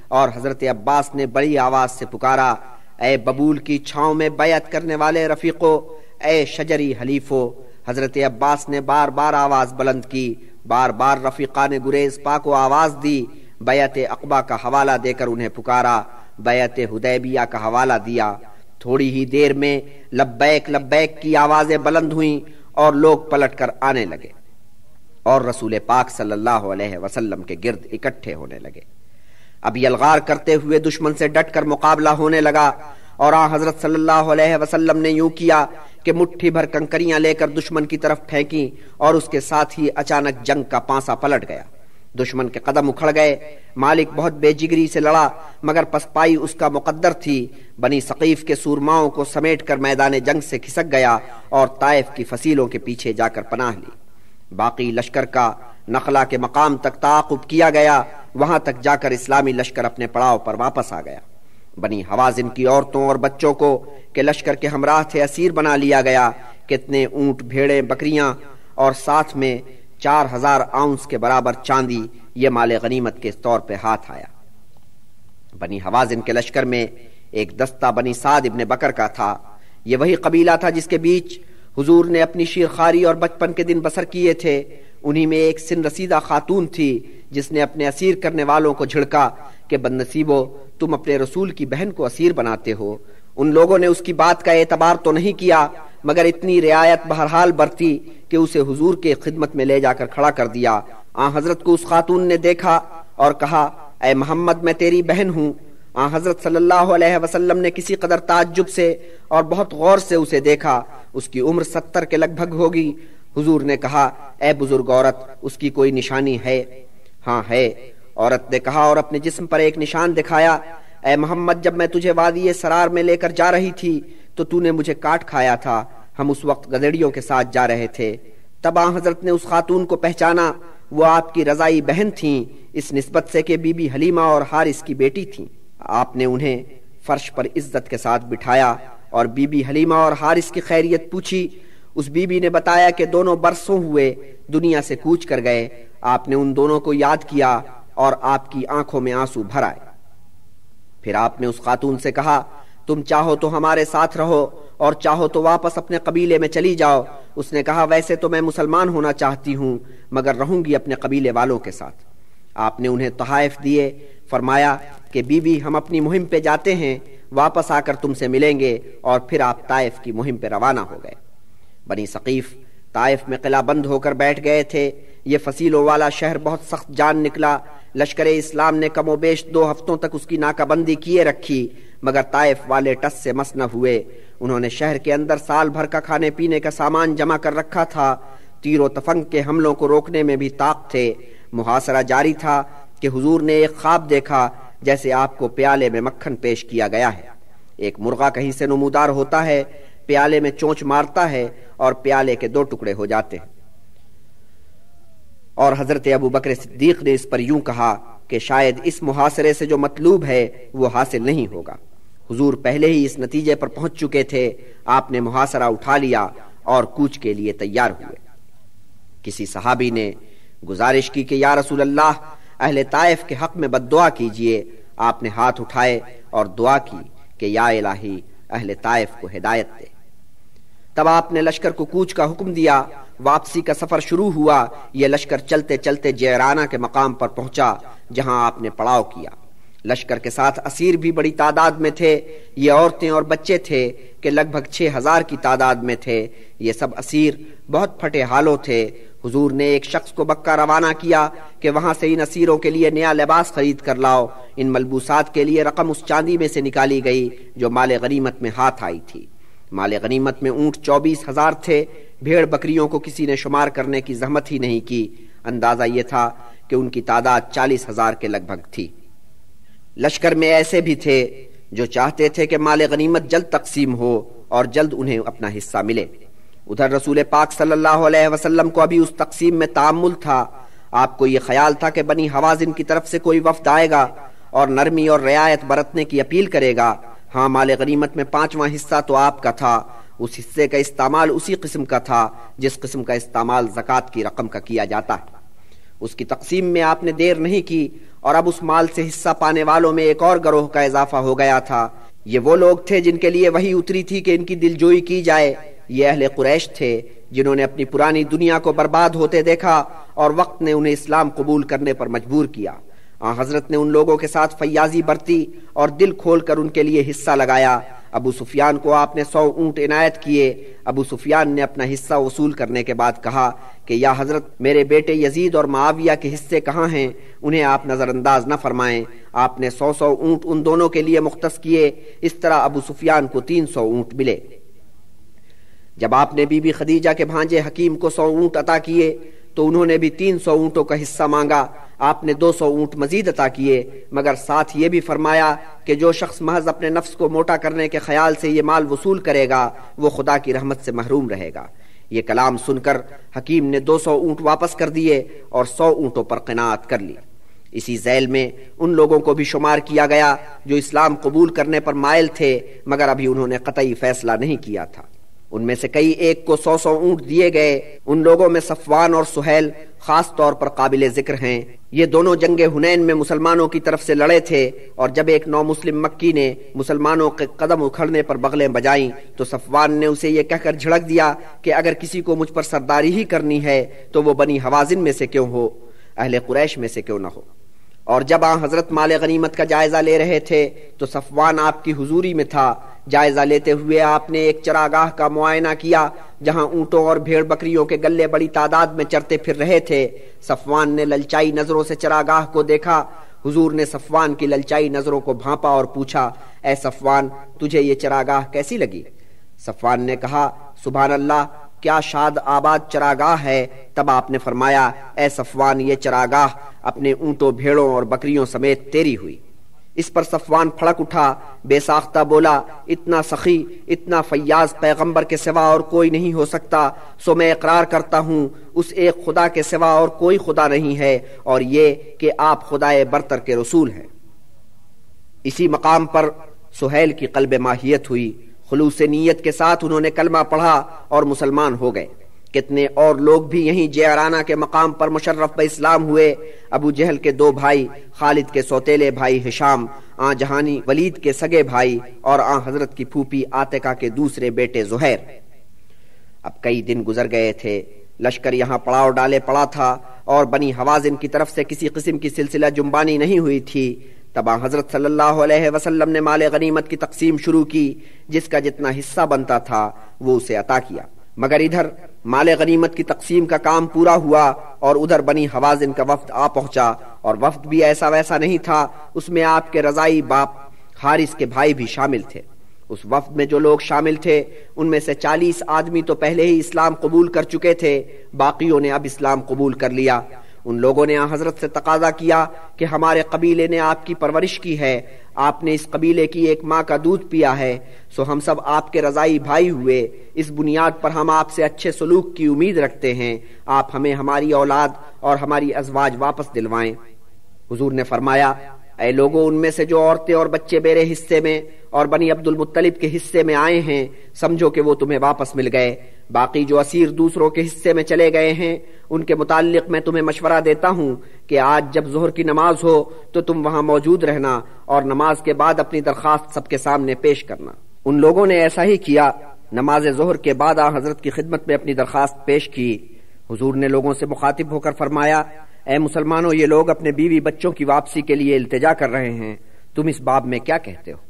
اور حضرت عباس نے بڑی آواز سے پکارا، اے ببول کی چھاؤں میں بیعت کرنے والے رفیقو، اے شجری حلیفو۔ حضرت عباس نے بار بار آواز بلند کی، بار بار رفیقان گریز پا کو آواز دی، بیعت عقبہ کا حوالہ دے کر انہیں پکارا، بیعت حدیبیہ کا حوالہ دیا۔ تھوڑی ہی دیر میں لبیک لبیک کی آوازیں بلند ہوئیں اور لوگ پلٹ کر آنے لگے اور رسول پاک صلی اللہ علیہ وسلم کے گرد اکٹھے ہونے لگے۔ اب یلغار کرتے ہوئے دشمن سے ڈٹ کر مقابلہ ہونے لگا، اور آن حضرت صلی اللہ علیہ وسلم نے یوں کیا کہ مٹھی بھر کنکریاں لے کر دشمن کی طرف پھینکی، اور اس کے ساتھ ہی اچانک جنگ کا پانسا پلٹ گیا۔ دشمن کے قدم اکھڑ گئے۔ مالک بہت بے جگری سے لڑا، مگر پسپائی اس کا مقدر تھی۔ بنی ثقیف کے سورماؤں کو سمیٹ کر میدان جنگ سے کھسک گیا اور طائف کی فصیلوں کے پیچھے جا کر پناہ لی۔ باقی لشکر کا نخلا کے مقام تک تعاقب کیا گیا، وہاں تک جا کر اسلامی لشکر اپنے پڑاؤ پر واپس آ گیا۔ بنی حوازن کی عورتوں اور بچوں کو کہ لشکر کے ہمراہ تھے اسیر بنا لیا گیا۔ کتنے اونٹ، بھیڑیں، بکریاں اور ساتھ میں چار ہزار آؤنس کے برابر چاندی، یہ مال غنیمت کے طور پہ ہاتھ آیا۔ بنی حوازن کے لشکر میں ایک دستہ بنی سعد ابن بکر کا تھا۔ یہ وہی قبیلہ تھا جس کے بیچ حضور نے اپنی شیرخواری اور بچپن کے دن بسر کیے تھے۔ انہی میں ایک سن رسیدہ خاتون تھی جس نے اپنے اسیر کرنے والوں کو جھڑکا کہ بد نصیبو، تم اپنے رسول کی بہن کو اسیر بناتے ہو۔ ان لوگوں نے اس کی بات کا اعتبار تو نہیں کیا، مگر اتنی رعایت بہرحال برتی کہ اسے حضور کے خدمت میں لے جا کر کھڑا کر دیا۔ آن حضرت کو اس خاتون نے دیکھا اور کہا، اے محمد، میں تیری بہن ہوں۔ آن حضرت صلی اللہ علیہ وسلم نے کسی قدر تعجب سے اور بہت غور سے اسے دیکھا۔ اس کی عمر ستر کے لگ بھگ ہوگی۔ حضور نے کہا، اے بزرگ عورت، اس کی کوئی نشانی ہے؟ ہاں ہے، عورت نے کہا اور اپنے جسم پر ایک نشان دکھایا۔ اے محمد، جب میں تجھے وادی سرار میں لے کر جا رہی تھی تو تو نے مجھے کاٹ کھایا تھا۔ ہم اس وقت گدڑیوں کے ساتھ جا رہے تھے۔ تب آن حضرت نے اس خاتون کو پہچانا، وہ آپ کی رضائی بہن تھیں، اس نسبت سے کہ بی بی حلیمہ اور حارث کی بیٹی تھیں۔ آپ نے انہیں فرش پر عزت کے ساتھ بٹھایا اور بی بی حلیمہ اور حارث کی خیریت پوچھی۔ اس بی بی نے بتایا کہ دونوں برسوں ہوئے دنیا سے کوچ کر گئے۔ آپ نے ان دونوں کو یاد کیا اور آپ کی آنکھوں میں آنسو بھر آئے۔ پھر آپ نے اس خاتون سے کہا، تم چاہو تو ہمارے ساتھ رہو اور چاہو تو واپس اپنے قبیلے میں چلی جاؤ۔ اس نے کہا، ویسے تو میں مسلمان ہونا چاہتی ہوں، مگر رہوں گی اپنے قبیلے والوں کے ساتھ۔ آپ نے انہیں تحائف دیے، فرمایا کہ بی بی، ہم اپنی مہم پہ جاتے ہیں، واپس آ کر تم سے ملیں گے۔ اور پھر آپ طائف کی مہم پہ روانہ ہو گئے۔ بنی ثقیف طائف میں قلعہ بند ہو کر بیٹھ گئے تھے۔ یہ فصیلوں والا شہر بہت سخت جان نکلا۔ لشکر اسلام نے کم و بیش دو ہفتوں تک اس کی ناکہ بندی کیے رکھی، مگر طائف والے ٹس سے مس نہ ہوئے۔ انہوں نے شہر کے اندر سال بھر کا کھانے پینے کا سامان جمع کر رکھا تھا۔ تیر و تفنگ کے حملوں کو روکنے میں بھی طاق تھے۔ محاصرہ جاری تھا کہ حضور نے ایک خواب دیکھا جیسے آپ کو پیالے میں مکھن پیش کیا گیا ہے۔ ایک مرغا کہیں سے نمودار ہوتا ہے، پیالے میں چونچ مارتا ہے اور پیالے کے دو ٹکڑے ہو جاتے ہیں۔ اور حضرت ابو بکر صدیق نے اس پر یوں کہا کہ شاید اس محاصرے سے جو مطلوب ہے وہ حاصل نہیں ہوگا۔ حضور پہلے ہی اس نتیجے پر پہنچ چکے تھے۔ آپ نے محاصرہ اٹھا لیا اور کوچ کے لیے تیار ہوئے۔ کسی صحابی نے گزارش کی کہ یا رسول اللہ، اہل طائف کے حق میں بد دعا کیجئے۔ آپ نے ہاتھ اٹھائے اور دعا کی کہ یا الہی، اہل طائف کو ہدایت دے۔ تب آپ نے لشکر کو کوچ کا حکم دیا۔ واپسی کا سفر شروع ہوا۔ یہ لشکر چلتے چلتے جیرانہ کے مقام پر پہنچا جہاں آپ نے پڑاؤ کیا۔ لشکر کے ساتھ اسیر بھی بڑی تعداد میں تھے۔ یہ عورتیں اور بچے تھے کہ لگ بھگ چھ ہزار کی تعداد میں تھے۔ یہ سب اسیر بہت پھٹے حالوں تھے۔ حضور نے ایک شخص کو مکہ روانہ کیا کہ وہاں سے ان اسیروں کے لیے نیا لباس خرید کر لاؤ۔ ان ملبوسات کے لیے رقم اس چاندی میں سے نکالی گئی جو مال غنیمت میں ہاتھ آئی تھی۔ مال غنیمت میں اونٹ چوبیس ہزار تھے۔ بھیڑ بکریوں کو کسی نے شمار کرنے کی زحمت ہی نہیں کی۔ اندازہ یہ تھا کہ ان کی تعداد چالیس ہزار کے لگ بھگ تھی۔ لشکر میں ایسے بھی تھے جو چاہتے تھے کہ مال غنیمت جلد تقسیم ہو اور جلد انہیں اپنا حصہ ملے۔ ادھر رسول پاک صلی اللہ علیہ وسلم کو ابھی اس تقسیم میں تعامل تھا۔ آپ کو یہ خیال تھا کہ بنی حوازن کی طرف سے کوئی وفد آئے گا اور نرمی اور رعایت برتنے کی اپیل کرے گا۔ ہاں، مال غنیمت میں پانچواں حصہ تو آپ کا تھا۔ اس حصے کا استعمال اسی قسم کا تھا جس قسم کا استعمال زکوٰۃ کی رقم کا کیا جاتا ہے۔ اس کی تقسیم میں آپ نے دیر نہیں کی اور اب اس مال سے حصہ پانے والوں میں ایک اور گروہ کا اضافہ ہو گیا تھا۔ یہ وہ لوگ تھے جن کے لیے وحی اتری تھی کہ ان کی دلجوئی کی جائے۔ یہ اہل قریش تھے جنہوں نے اپنی پرانی دنیا کو برباد ہوتے دیکھا اور وقت نے انہیں اسلام قبول کرنے پر مجبور کیا۔ آن حضرت نے ان لوگوں کے ساتھ فیاضی برتی اور دل کھول کر ان کے لیے حصہ لگایا۔ ابو سفیان کو آپ نے سو اونٹ عنایت کیے۔ ابو سفیان نے اپنا حصہ وصول کرنے کے بعد کہا کہ یا حضرت، میرے بیٹے یزید اور معاویہ کے حصے کہاں ہیں؟ انہیں آپ نظر انداز نہ فرمائیں۔ آپ نے سو سو اونٹ ان دونوں کے لیے مختص کیے۔ اس طرح ابو سفیان کو تین سو اونٹ ملے۔ جب آپ نے بی بی خدیجہ کے بھانجے حکیم کو سو اونٹ عطا کیے تو انہوں نے بھی تین سو اونٹوں کا حصہ مانگا۔ آپ نے دو سو اونٹ مزید عطا کیے، مگر ساتھ یہ بھی فرمایا کہ جو شخص محض اپنے نفس کو موٹا کرنے کے خیال سے یہ مال وصول کرے گا وہ خدا کی رحمت سے محروم رہے گا۔ یہ کلام سن کر حکیم نے دو سو اونٹ واپس کر دیے اور سو اونٹوں پر قناعت کر لی۔ اسی ذیل میں ان لوگوں کو بھی شمار کیا گیا جو اسلام قبول کرنے پر مائل تھے مگر ابھی انہوں نے قطعی فیصلہ نہیں کیا تھا۔ ان میں سے کئی ایک کو سو سو اونٹ دیے گئے۔ ان لوگوں میں صفوان اور سہیل خاص طور پر قابل ذکر ہیں۔ یہ دونوں جنگ حنین میں مسلمانوں کی طرف سے لڑے تھے، اور جب ایک نو مسلم مکی نے مسلمانوں کے قدم اکھڑنے پر بغلیں بجائیں تو صفوان نے اسے یہ کہہ کر جھڑک دیا کہ اگر کسی کو مجھ پر سرداری ہی کرنی ہے تو وہ بنی حوازن میں سے کیوں ہو، اہل قریش میں سے کیوں نہ ہو۔ اور جب آن حضرت مال غنیمت کا جائزہ لے رہے تھے تو صفوان آپ کی حضوری میں تھا۔ جائزہ لیتے ہوئے آپ نے ایک چراگاہ کا معائنہ کیا جہاں اونٹوں اور بھیڑ بکریوں کے گلے بڑی تعداد میں چرتے پھر رہے تھے۔ صفوان نے للچائی نظروں سے چراگاہ کو دیکھا۔ حضور نے صفوان کی للچائی نظروں کو بھانپا اور پوچھا، اے صفوان، تجھے یہ چراگاہ کیسی لگی؟ صفوان نے کہا، سبحان اللہ، کیا شاد آباد چراگاہ ہے۔ تب آپ نے فرمایا، اے صفوان، یہ چراگاہ اپنے اونٹوں، بھیڑوں اور بکریوں سمیت تیری ہوئی۔ اس پر صفوان پھڑک اٹھا، بے ساختہ بولا، اتنا سخی، اتنا فیاض پیغمبر کے سوا اور کوئی نہیں ہو سکتا، سو میں اقرار کرتا ہوں اس ایک خدا کے سوا اور کوئی خدا نہیں ہے، اور یہ کہ آپ خدائے برتر کے رسول ہیں۔ اسی مقام پر سہیل کی قلب ماہیت ہوئی۔ خلوص نیت کے ساتھ انہوں نے کلمہ پڑھا اور مسلمان ہو گئے۔ کتنے اور لوگ بھی یہیں جعرانہ کے مقام پر مشرف باسلام ہوئے۔ ابو جہل کے دو بھائی، خالد کے سوتیلے بھائی ہشام، آن جہانی ولید کے سگے بھائی، اور آن حضرت کی پھوپھی عاتقہ کے دوسرے بیٹے زہیر۔ اب کئی دن گزر گئے تھے، لشکر یہاں پڑاؤ ڈالے پڑا تھا اور بنی حوازن کی طرف سے کسی قسم کی سلسلہ جنبانی نہیں ہوئی تھی۔ تب حضرت صلی اللہ علیہ وسلم نے مال غنیمت کی تقسیم شروع کی۔ جس کا جتنا حصہ بنتا تھا وہ اسے عطا کیا، مگر ادھر مال غنیمت کی تقسیم کا کام پورا ہوا اور ادھر بنی حوازن کا وفد آ پہنچا، اور وفد بھی ایسا ویسا نہیں تھا، اس میں آپ کے رضائی باپ حارث کے بھائی بھی شامل تھے۔ اس وفد میں جو لوگ شامل تھے ان میں سے چالیس آدمی تو پہلے ہی اسلام قبول کر چکے تھے، باقیوں نے اب اسلام قبول کر لیا۔ ان لوگوں نے حضرت سے تقاضا کیا کہ ہمارے قبیلے نے آپ کی پرورش کی ہے، آپ نے اس قبیلے کی ایک ماں کا دودھ پیا ہے، سو ہم سب آپ کے رضائی بھائی ہوئے، اس بنیاد پر ہم آپ سے اچھے سلوک کی امید رکھتے ہیں، آپ ہمیں ہماری اولاد اور ہماری ازواج واپس دلوائیں۔ حضور نے فرمایا، اے لوگوں، ان میں سے جو عورتیں اور بچے میرے حصے میں اور بنی عبد المطلب کے حصے میں آئے ہیں، سمجھو کہ وہ تمہیں واپس مل گئے۔ باقی جو اسیر دوسروں کے حصے میں چلے گئے ہیں ان کے متعلق میں تمہیں مشورہ دیتا ہوں کہ آج جب ظہر کی نماز ہو تو تم وہاں موجود رہنا اور نماز کے بعد اپنی درخواست سب کے سامنے پیش کرنا۔ ان لوگوں نے ایسا ہی کیا۔ نماز ظہر کے بعد آن حضرت کی خدمت میں اپنی درخواست پیش کی۔ حضور نے لوگوں سے مخاطب ہو کر فرمایا، اے مسلمانوں، یہ لوگ اپنے بیوی بچوں کی واپسی کے لیے التجا کر رہے ہیں، تم اس باب میں کیا کہتے ہو؟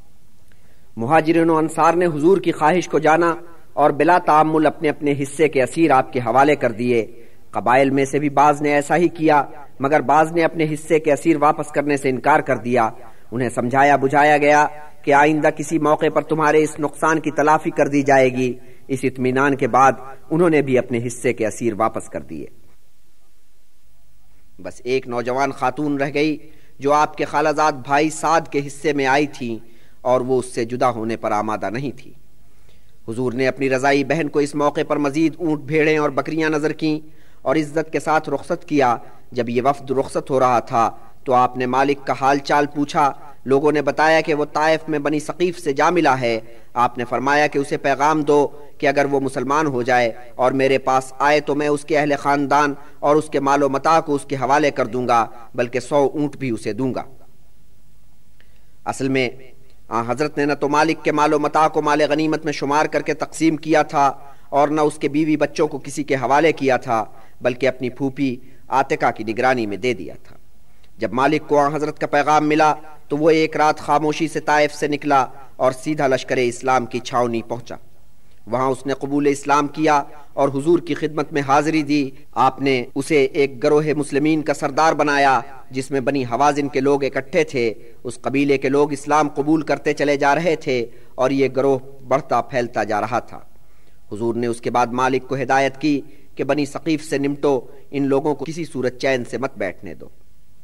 مہاجرین و انصار نے حضور کی خواہش کو جانا اور بلا تعامل اپنے اپنے حصے کے اسیر آپ کے حوالے کر دیے۔ قبائل میں سے بھی بعض نے ایسا ہی کیا، مگر بعض نے اپنے حصے کے اسیر واپس کرنے سے انکار کر دیا۔ انہیں سمجھایا بجھایا گیا کہ آئندہ کسی موقع پر تمہارے اس نقصان کی تلافی کر دی جائے گی۔ اس اطمینان کے بعد انہوں نے بھی اپنے حصے کے اسیر واپس کر دیے۔ بس ایک نوجوان خاتون رہ گئی جو آپ کے خالہ زاد بھائی سعد کے حصے میں آئی تھی اور وہ اس سے جدا ہونے پر آمادہ نہیں تھی۔ حضور نے اپنی رضائی بہن کو اس موقع پر مزید اونٹ، بھیڑیں اور بکریاں نظر کیں اور عزت کے ساتھ رخصت کیا۔ جب یہ وفد رخصت ہو رہا تھا تو آپ نے مالک کا حال چال پوچھا۔ لوگوں نے بتایا کہ وہ طائف میں بنی ثقیف سے جا ملا ہے۔ آپ نے فرمایا کہ اسے پیغام دو کہ اگر وہ مسلمان ہو جائے اور میرے پاس آئے تو میں اس کے اہل خاندان اور اس کے مال و متاع کو اس کے حوالے کر دوں گا، بلکہ سو اونٹ بھی اسے دوں گا۔ اصل میں آن حضرت نے نہ تو مالک کے مال و متاع کو مال غنیمت میں شمار کر کے تقسیم کیا تھا اور نہ اس کے بیوی بچوں کو کسی کے حوالے کیا تھا، بلکہ اپنی پھوپھی عاتقہ کی نگرانی میں دے دیا تھا۔ جب مالک کو آن حضرت کا پیغام ملا تو وہ ایک رات خاموشی سے طائف سے نکلا اور سیدھا لشکر اسلام کی چھاؤنی پہنچا۔ وہاں اس نے قبول اسلام کیا اور حضور کی خدمت میں حاضری دی۔ آپ نے اسے ایک گروہ مسلمین کا سردار بنایا جس میں بنی حوازن کے لوگ اکٹھے تھے۔ اس قبیلے کے لوگ اسلام قبول کرتے چلے جا رہے تھے اور یہ گروہ بڑھتا پھیلتا جا رہا تھا۔ حضور نے اس کے بعد مالک کو ہدایت کی کہ بنی ثقیف سے نمٹو، ان لوگوں کو کسی صورت چین سے مت بیٹھنے دو۔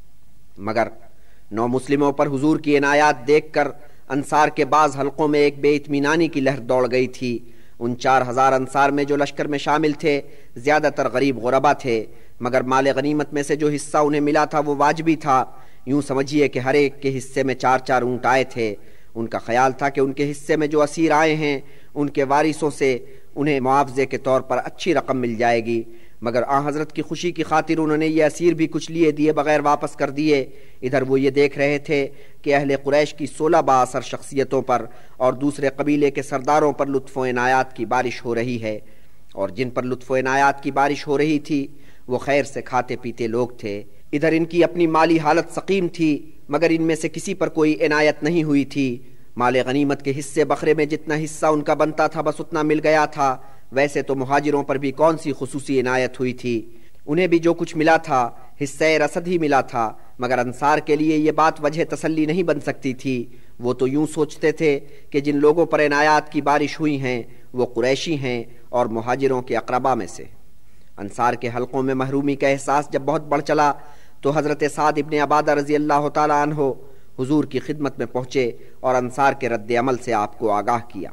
مگر نو مسلموں پر حضور کی عنایات دیکھ کر انصار کے بعض حلقوں میں ایک بے اطمینانی کی لہر دوڑ گئی تھی۔ ان چار ہزار انصار میں جو لشکر میں شامل تھے زیادہ تر غریب غربا تھے، مگر مال غنیمت میں سے جو حصہ انہیں ملا تھا وہ واجبی تھا۔ یوں سمجھیے کہ ہر ایک کے حصے میں چار چار اونٹ آئے تھے۔ ان کا خیال تھا کہ ان کے حصے میں جو اسیر آئے ہیں ان کے وارثوں سے انہیں معاوضے کے طور پر اچھی رقم مل جائے گی، مگر آن حضرت کی خوشی کی خاطر انہوں نے یہ اسیر بھی کچھ لیے دیے بغیر واپس کر دیے۔ ادھر وہ یہ دیکھ رہے تھے کہ اہل قریش کی سولہ بااثر شخصیتوں پر اور دوسرے قبیلے کے سرداروں پر لطف و عنایات کی بارش ہو رہی ہے، اور جن پر لطف و عنایات کی بارش ہو رہی تھی وہ خیر سے کھاتے پیتے لوگ تھے۔ ادھر ان کی اپنی مالی حالت سقیم تھی، مگر ان میں سے کسی پر کوئی عنایت نہیں ہوئی تھی۔ مال غنیمت کے حصے بکرے میں جتنا حصہ ان کا بنتا تھا بس اتنا مل گیا تھا۔ ویسے تو مہاجروں پر بھی کون سی خصوصی عنایت ہوئی تھی، انہیں بھی جو کچھ ملا تھا حصہ رسد ہی ملا تھا، مگر انصار کے لیے یہ بات وجہ تسلی نہیں بن سکتی تھی۔ وہ تو یوں سوچتے تھے کہ جن لوگوں پر عنایات کی بارش ہوئی ہیں وہ قریشی ہیں اور مہاجروں کے اقربا میں سے۔ انصار کے حلقوں میں محرومی کا احساس جب بہت بڑھ چلا تو حضرت سعد ابن عبادہ رضی اللہ تعالی عنہ حضور کی خدمت میں پہنچے اور انصار کے رد عمل سے آپ کو آگاہ کیا۔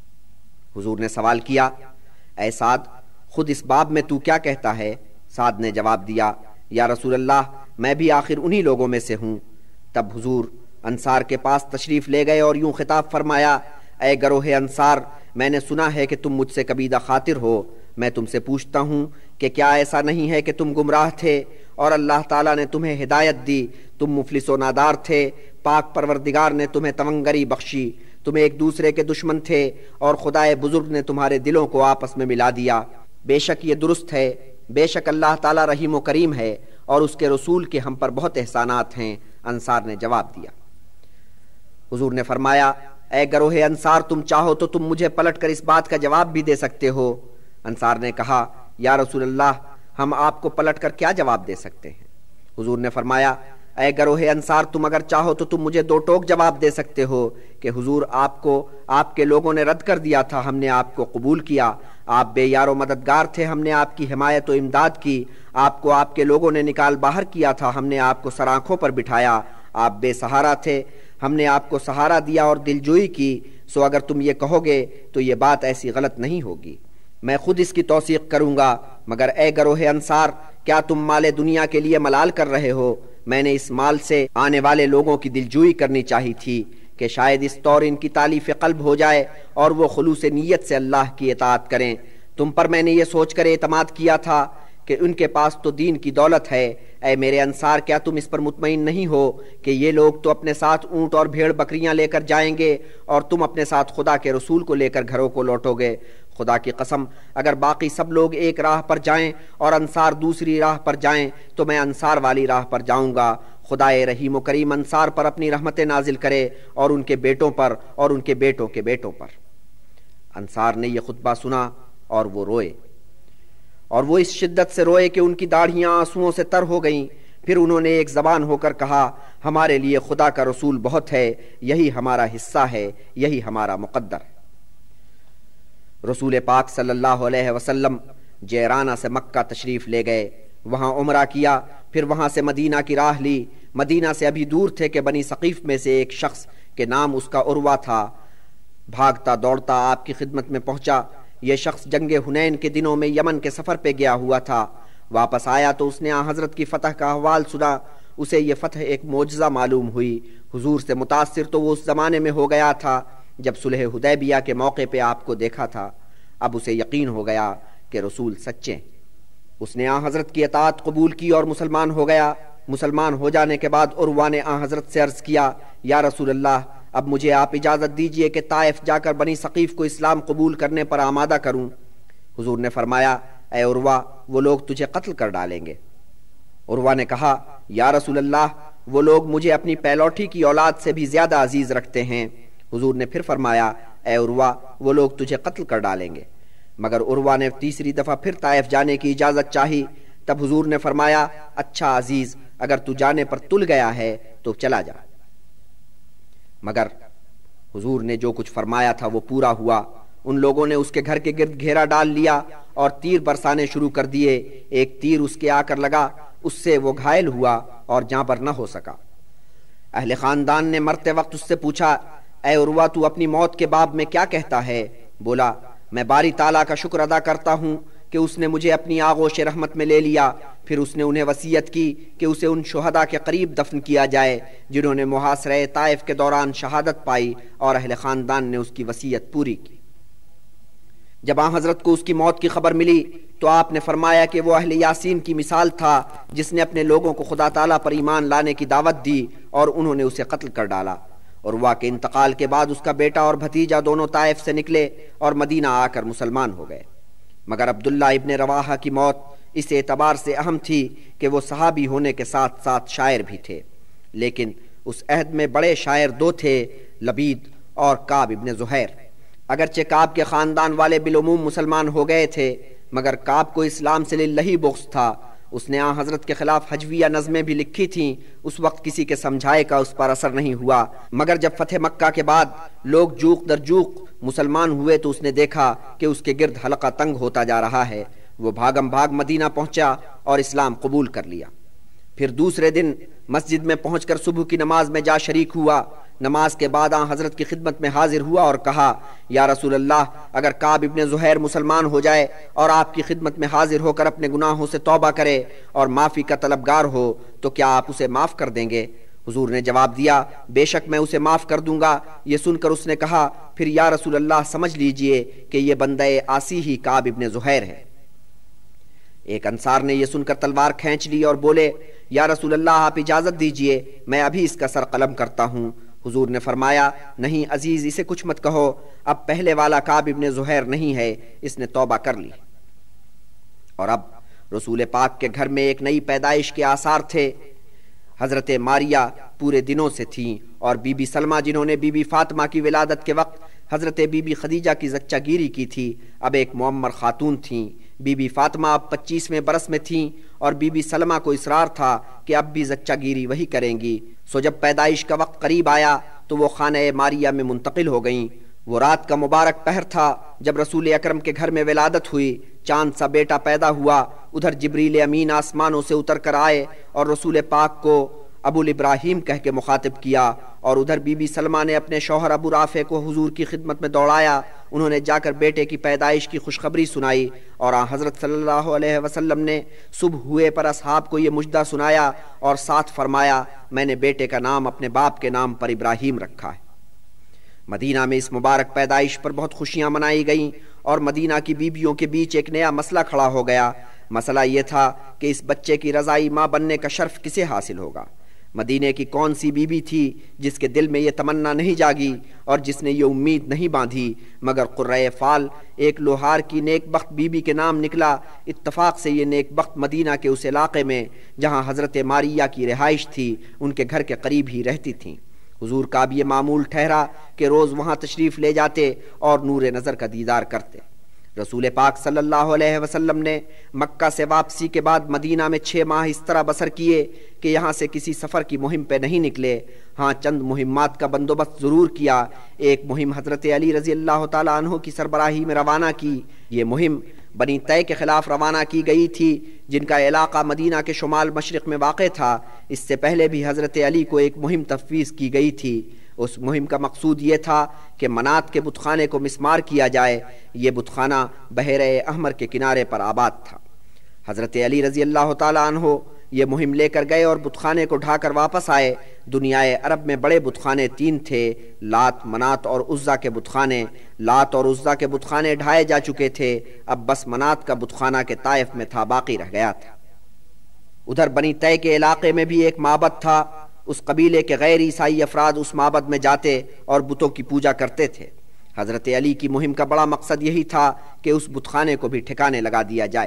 حضور نے سوال کیا، اے سعد، خود اس باب میں تو کیا کہتا ہے؟ سعد نے جواب دیا، یا رسول اللہ، میں بھی آخر انہی لوگوں میں سے ہوں۔ تب حضور انصار کے پاس تشریف لے گئے اور یوں خطاب فرمایا، اے گروہ انصار، میں نے سنا ہے کہ تم مجھ سے کبیدہ خاطر ہو۔ میں تم سے پوچھتا ہوں کہ کیا ایسا نہیں ہے کہ تم گمراہ تھے اور اللہ تعالیٰ نے تمہیں ہدایت دی؟ تم مفلس و نادار تھے، پاک پروردگار نے تمہیں تونگری بخشی، تم ایک دوسرے کے دشمن تھے اور خدائے بزرگ نے تمہارے دلوں کو آپس میں ملا دیا۔ بے شک یہ درست ہے، بے شک اللہ تعالیٰ رحیم و کریم ہے اور اس کے رسول کے ہم پر بہت احسانات ہیں۔ انصار نے جواب دیا۔ حضور نے فرمایا، اے گروہ انصار، تم چاہو تو تم مجھے پلٹ کر اس بات کا جواب بھی دے سکتے ہو۔ انصار نے کہا، یا رسول اللہ، ہم آپ کو پلٹ کر کیا جواب دے سکتے ہیں؟ حضور نے فرمایا، اے گروہ انصار، تم اگر چاہو تو تم مجھے دو ٹوک جواب دے سکتے ہو کہ حضور آپ کو آپ کے لوگوں نے رد کر دیا تھا، ہم نے آپ کو قبول کیا، آپ بے یار و مددگار تھے، ہم نے آپ کی حمایت و امداد کی، آپ کو آپ کے لوگوں نے نکال باہر کیا تھا، ہم نے آپ کو سر آنکھوں پر بٹھایا، آپ بے سہارا تھے، ہم نے آپ کو سہارا دیا اور دلجوئی کی، سو اگر تم یہ کہو گے تو یہ بات ایسی غلط نہیں ہوگی، میں خود اس کی توثیق کروں گا۔ مگر اے گروہ انصار، کیا تم مال دنیا کے لیے ملال کر رہے ہو؟ میں نے اس مال سے آنے والے لوگوں کی دلجوئی کرنی چاہی تھی کہ شاید اس طور ان کی تالیف قلب ہو جائے اور وہ خلوص نیت سے اللہ کی اطاعت کریں۔ تم پر میں نے یہ سوچ کر اعتماد کیا تھا کہ ان کے پاس تو دین کی دولت ہے۔ اے میرے انصار، کیا تم اس پر مطمئن نہیں ہو کہ یہ لوگ تو اپنے ساتھ اونٹ اور بھیڑ بکریاں لے کر جائیں گے اور تم اپنے ساتھ خدا کے رسول کو لے کر گھروں کو لوٹو گے؟ خدا کی قسم، اگر باقی سب لوگ ایک راہ پر جائیں اور انصار دوسری راہ پر جائیں تو میں انصار والی راہ پر جاؤں گا۔ خدائے رحیم و کریم انصار پر اپنی رحمتیں نازل کرے اور ان کے بیٹوں پر اور ان کے بیٹوں کے بیٹوں پر۔ انصار نے یہ خطبہ سنا اور وہ روئے، اور وہ اس شدت سے روئے کہ ان کی داڑھیاں آنسوؤں سے تر ہو گئیں۔ پھر انہوں نے ایک زبان ہو کر کہا، ہمارے لیے خدا کا رسول بہت ہے، یہی ہمارا حصہ ہے، یہی ہمارا مقدر ہے۔ رسول پاک صلی اللہ علیہ وسلم جیرانہ سے مکہ تشریف لے گئے، وہاں عمرہ کیا، پھر وہاں سے مدینہ کی راہ لی۔ مدینہ سے ابھی دور تھے کہ بنی ثقیف میں سے ایک شخص کے نام اس کا عروہ تھا، بھاگتا دوڑتا آپ کی خدمت میں پہنچا۔ یہ شخص جنگ حنین کے دنوں میں یمن کے سفر پہ گیا ہوا تھا، واپس آیا تو اس نے آن حضرت کی فتح کا احوال سنا اسے یہ فتح ایک معجزہ معلوم ہوئی۔ حضور سے متاثر تو وہ اس زمانے میں ہو گیا تھا جب صلح حدیبیہ کے موقع پہ آپ کو دیکھا تھا۔ اب اسے یقین ہو گیا کہ رسول سچے۔ اس نے آن حضرت کی اطاعت قبول کی اور مسلمان ہو گیا۔ مسلمان ہو جانے کے بعد عروہ نے آن حضرت سے عرض کیا، یا رسول اللہ، اب مجھے آپ اجازت دیجئے کہ طائف جا کر بنی ثقیف کو اسلام قبول کرنے پر آمادہ کروں۔ حضور نے فرمایا، اے عروہ، وہ لوگ تجھے قتل کر ڈالیں گے۔ عروہ نے کہا، یا رسول اللہ، وہ لوگ مجھے اپنی پیلوٹی کی اولاد سے بھی زیادہ عزیز رکھتے ہیں۔ حضور نے پھر فرمایا، اے عروہ، وہ لوگ تجھے قتل کر ڈالیں گے۔ مگر عروہ نے تیسری دفعہ پھر طائف جانے کی اجازت چاہی۔ تب حضور نے فرمایا، اچھا عزیز، اگر تو جانے پر تل گیا ہے تو چلا جا۔ مگر حضور نے جو کچھ فرمایا تھا وہ پورا ہوا۔ ان لوگوں نے اس کے گھر کے گرد گھیرا ڈال لیا اور تیر برسانے شروع کر دیے۔ ایک تیر اس کے آ کر لگا، اس سے وہ گھائل ہوا اور جاں پر نہ ہو سکا۔ اہل خاندان نے مرتے وقت اس سے پوچھا، اے عروہ، تو اپنی موت کے باب میں کیا کہتا ہے؟ بولا، میں باری تعالیٰ کا شکر ادا کرتا ہوں کہ اس نے مجھے اپنی آغوش رحمت میں لے لیا۔ پھر اس نے انہیں وصیت کی کہ اسے ان شہداء کے قریب دفن کیا جائے جنہوں نے محاصرہ طائف کے دوران شہادت پائی، اور اہل خاندان نے اس کی وصیت پوری کی۔ جب آن حضرت کو اس کی موت کی خبر ملی تو آپ نے فرمایا کہ وہ اہل یاسین کی مثال تھا جس نے اپنے لوگوں کو خدا تعالیٰ پر ایمان لانے کی دعوت دی اور انہوں نے اسے قتل کر ڈالا۔ عروہ کے انتقال کے بعد اس کا بیٹا اور بھتیجا دونوں طائف سے نکلے اور مدینہ آ کر مسلمان ہو گئے۔ مگر عبداللہ ابن رواحہ کی موت اس اعتبار سے اہم تھی کہ وہ صحابی ہونے کے ساتھ ساتھ شاعر بھی تھے، لیکن اس عہد میں بڑے شاعر دو تھے، لبید اور کعب ابن زہیر۔ اگرچہ کعب کے خاندان والے بالعموم مسلمان ہو گئے تھے، مگر کعب کو اسلام سے للہی بغض تھا۔ اس نے آن حضرت کے خلاف حجویہ نظمیں بھی لکھی تھیں۔ اس وقت کسی کے سمجھائے کا اس پر اثر نہیں ہوا، مگر جب فتح مکہ کے بعد لوگ جوق در جوق مسلمان ہوئے تو اس نے دیکھا کہ اس کے گرد حلقہ تنگ ہوتا جا رہا ہے۔ وہ بھاگم بھاگ مدینہ پہنچا اور اسلام قبول کر لیا۔ پھر دوسرے دن مسجد میں پہنچ کر صبح کی نماز میں جا شریک ہوا۔ نماز کے بعد آن حضرت کی خدمت میں حاضر ہوا اور کہا، یا رسول اللہ، اگر کعب ابن زہیر مسلمان ہو جائے اور آپ کی خدمت میں حاضر ہو کر اپنے گناہوں سے توبہ کرے اور معافی کا طلبگار ہو تو کیا آپ اسے معاف کر دیں گے؟ حضور نے جواب دیا، بے شک میں اسے معاف کر دوں گا۔ یہ سن کر اس نے کہا، پھر یا رسول اللہ سمجھ لیجئے کہ یہ بندہ آسی ہی کعب ابن زہیر ہے۔ ایک انصار نے یہ سن کر تلوار کھینچ لی اور بولے، یا رسول اللہ، آپ اجازت دیجئے، میں ابھی اس کا سر قلم کرتا ہوں۔ حضور نے فرمایا، نہیں عزیز، اسے کچھ مت کہو، اب پہلے والا کعب ابن زہیر نہیں ہے، اس نے توبہ کر لی۔ اور اب رسول پاک کے گھر میں ایک نئی پیدائش کے آثار تھے۔ حضرت ماریہ پورے دنوں سے تھیں اور بی بی سلمہ جنہوں نے بی بی فاطمہ کی ولادت کے وقت حضرت بی بی خدیجہ کی زچہ گیری کی تھی، اب ایک معمر خاتون تھیں۔ بی بی فاطمہ اب پچیسویں برس میں تھیں اور بی بی سلمہ کو اصرار تھا کہ اب بھی زچہ گیری وہی کریں گی۔ سو جب پیدائش کا وقت قریب آیا تو وہ خانہ ماریہ میں منتقل ہو گئیں۔ وہ رات کا مبارک پہر تھا جب رسول اکرم کے گھر میں ولادت ہوئی۔ چاند سا بیٹا پیدا ہوا۔ ادھر جبریل امین آسمانوں سے اتر کر آئے اور رسول پاک کو ابو الابراہیم کہہ کے مخاطب کیا، اور ادھر بی بی سلمہ نے اپنے شوہر ابو رافع کو حضور کی خدمت میں دوڑایا۔ انہوں نے جا کر بیٹے کی پیدائش کی خوشخبری سنائی، اور آن حضرت صلی اللہ علیہ وسلم نے صبح ہوئے پر اصحاب کو یہ مجدہ سنایا اور ساتھ فرمایا، میں نے بیٹے کا نام اپنے باپ کے نام پر ابراہیم رکھا ہے۔ مدینہ میں اس مبارک پیدائش پر بہت خوشیاں منائی گئیں، اور مدینہ کی بیبیوں کے بیچ ایک نیا مسئلہ کھڑا ہو گیا۔ مسئلہ یہ تھا کہ اس بچے کی رضائی ماں بننے کا شرف کسے حاصل ہوگا۔ مدینے کی کون سی بیوی تھی جس کے دل میں یہ تمنا نہیں جاگی اور جس نے یہ امید نہیں باندھی، مگر قرۂ فال ایک لوہار کی نیک بخت بیوی کے نام نکلا۔ اتفاق سے یہ نیک بخت مدینہ کے اس علاقے میں جہاں حضرت ماریہ کی رہائش تھی ان کے گھر کے قریب ہی رہتی تھیں۔ حضور کا بھی یہ معمول ٹھہرا کہ روز وہاں تشریف لے جاتے اور نور نظر کا دیدار کرتے۔ رسول پاک صلی اللہ علیہ وسلم نے مکہ سے واپسی کے بعد مدینہ میں چھ ماہ اس طرح بسر کیے کہ یہاں سے کسی سفر کی مہم پہ نہیں نکلے، ہاں چند مہمات کا بندوبست ضرور کیا۔ ایک مہم حضرت علی رضی اللہ تعالیٰ عنہ کی سربراہی میں روانہ کی۔ یہ مہم بنی طے کے خلاف روانہ کی گئی تھی جن کا علاقہ مدینہ کے شمال مشرق میں واقع تھا۔ اس سے پہلے بھی حضرت علی کو ایک مہم تفویض کی گئی تھی۔ اس مہم کا مقصود یہ تھا کہ منات کے بت خانے کو مسمار کیا جائے۔ یہ بت خانہ بحیرہ احمر کے کنارے پر آباد تھا۔ حضرت علی رضی اللہ تعالیٰ عنہ یہ مہم لے کر گئے اور بتخانے کو ڈھا کر واپس آئے۔ دنیائے عرب میں بڑے بتخانے تین تھے، لات، منات اور عزا کے بتخانے۔ لات اور عزا کے بتخانے ڈھائے جا چکے تھے، اب بس منات کا بتخانہ کے طائف میں تھا، باقی رہ گیا تھا۔ ادھر بنی طے کے علاقے میں بھی ایک معبد تھا، اس قبیلے کے غیر عیسائی افراد اس معبد میں جاتے اور بتوں کی پوجا کرتے تھے۔ حضرت علی کی مہم کا بڑا مقصد یہی تھا کہ اس بتخانے کو بھی ٹھکانے لگا دیا جائے۔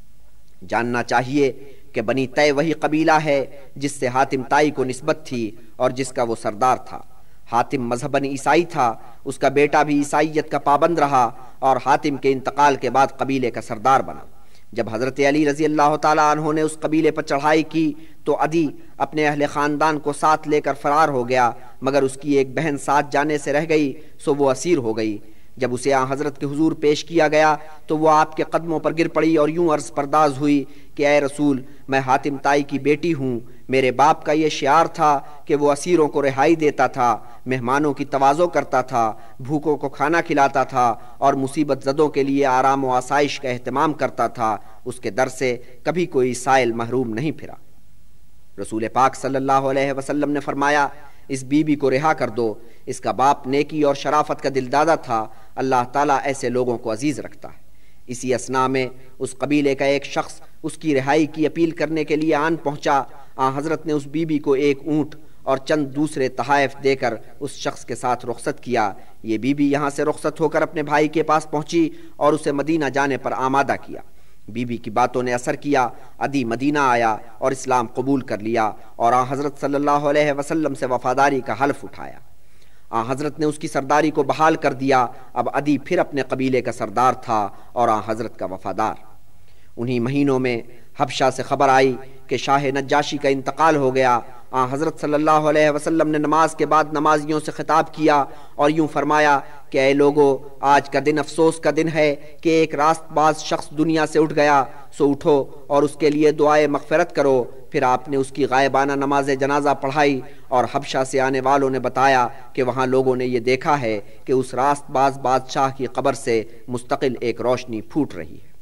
جاننا چاہیے کہ بنی طے وہی قبیلہ ہے جس سے حاتم طائی کو نسبت تھی اور جس کا وہ سردار تھا۔ حاتم مذہباً عیسائی تھا، اس کا بیٹا بھی عیسائیت کا پابند رہا اور حاتم کے انتقال کے بعد قبیلے کا سردار بنا۔ جب حضرت علی رضی اللہ تعالیٰ عنہ نے اس قبیلے پر چڑھائی کی تو عدی اپنے اہل خاندان کو ساتھ لے کر فرار ہو گیا، مگر اس کی ایک بہن ساتھ جانے سے رہ گئی، سو وہ اسیر ہو گئی۔ جب اسے آن حضرت کے حضور پیش کیا گیا تو وہ آپ کے قدموں پر گر پڑی اور یوں عرض پرداز ہوئی کہ اے رسول، میں حاتم طائی کی بیٹی ہوں، میرے باپ کا یہ شعار تھا کہ وہ اسیروں کو رہائی دیتا تھا، مہمانوں کی تواضع کرتا تھا، بھوکوں کو کھانا کھلاتا تھا اور مصیبت زدوں کے لیے آرام و آسائش کا اہتمام کرتا تھا، اس کے در سے کبھی کوئی سائل محروم نہیں پھرا۔ رسول پاک صلی اللہ علیہ وسلم نے فرمایا، اس بی بی کو رہا کر دو، اس کا باپ نیکی اور شرافت کا دلدادہ تھا، اللہ تعالیٰ ایسے لوگوں کو عزیز رکھتا ہے۔ اسی اثناء میں اس قبیلے کا ایک شخص اس کی رہائی کی اپیل کرنے کے لیے آن پہنچا۔ آن حضرت نے اس بی بی کو ایک اونٹ اور چند دوسرے تحائف دے کر اس شخص کے ساتھ رخصت کیا۔ یہ بی بی یہاں سے رخصت ہو کر اپنے بھائی کے پاس پہنچی اور اسے مدینہ جانے پر آمادہ کیا۔ بی بی کی باتوں نے اثر کیا، عدی مدینہ آیا اور اسلام قبول کر لیا اور آن حضرت صلی اللہ علیہ وسلم سے وفاداری کا حلف اٹھایا۔ آن حضرت نے اس کی سرداری کو بحال کر دیا، اب عدی پھر اپنے قبیلے کا سردار تھا اور آن حضرت کا وفادار۔ انہی مہینوں میں حبشہ سے خبر آئی کہ شاہ نجاشی کا انتقال ہو گیا۔ آن حضرت صلی اللہ علیہ وسلم نے نماز کے بعد نمازیوں سے خطاب کیا اور یوں فرمایا کہ اے لوگو، آج کا دن افسوس کا دن ہے کہ ایک راست باز شخص دنیا سے اٹھ گیا، سو اٹھو اور اس کے لیے دعائے مغفرت کرو۔ پھر آپ نے اس کی غائبانہ نماز جنازہ پڑھائی اور حبشہ سے آنے والوں نے بتایا کہ وہاں لوگوں نے یہ دیکھا ہے کہ اس راست باز بادشاہ کی قبر سے مستقل ایک روشنی پھوٹ رہی ہے۔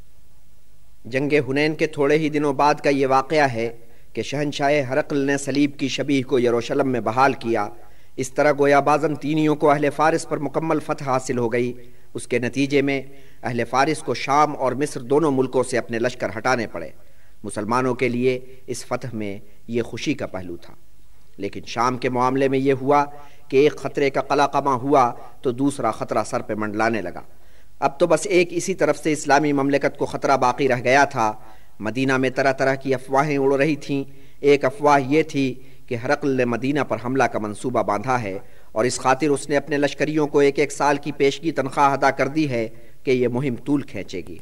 جنگ حنین کے تھوڑے ہی دنوں بعد کا یہ واقعہ ہے کہ شہنشاہ ہرقل نے صلیب کی شبیہ کو یروشلم میں بحال کیا۔ اس طرح گویا بازنطینیوں کو اہل فارس پر مکمل فتح حاصل ہو گئی۔ اس کے نتیجے میں اہل فارس کو شام اور مصر دونوں ملکوں سے اپنے لشکر ہٹانے پڑے۔ مسلمانوں کے لیے اس فتح میں یہ خوشی کا پہلو تھا، لیکن شام کے معاملے میں یہ ہوا کہ ایک خطرے کا قلقمہ ہوا تو دوسرا خطرہ سر پہ منڈلانے لگا۔ اب تو بس ایک اسی طرف سے اسلامی مملکت کو خطرہ باقی رہ گیا تھا۔ مدینہ میں طرح طرح کی افواہیں اڑ رہی تھیں۔ ایک افواہ یہ تھی کہ ہرقل نے مدینہ پر حملہ کا منصوبہ باندھا ہے اور اس خاطر اس نے اپنے لشکریوں کو ایک ایک سال کی پیشگی تنخواہ ادا کر دی ہے کہ یہ مہم طول کھینچے گی۔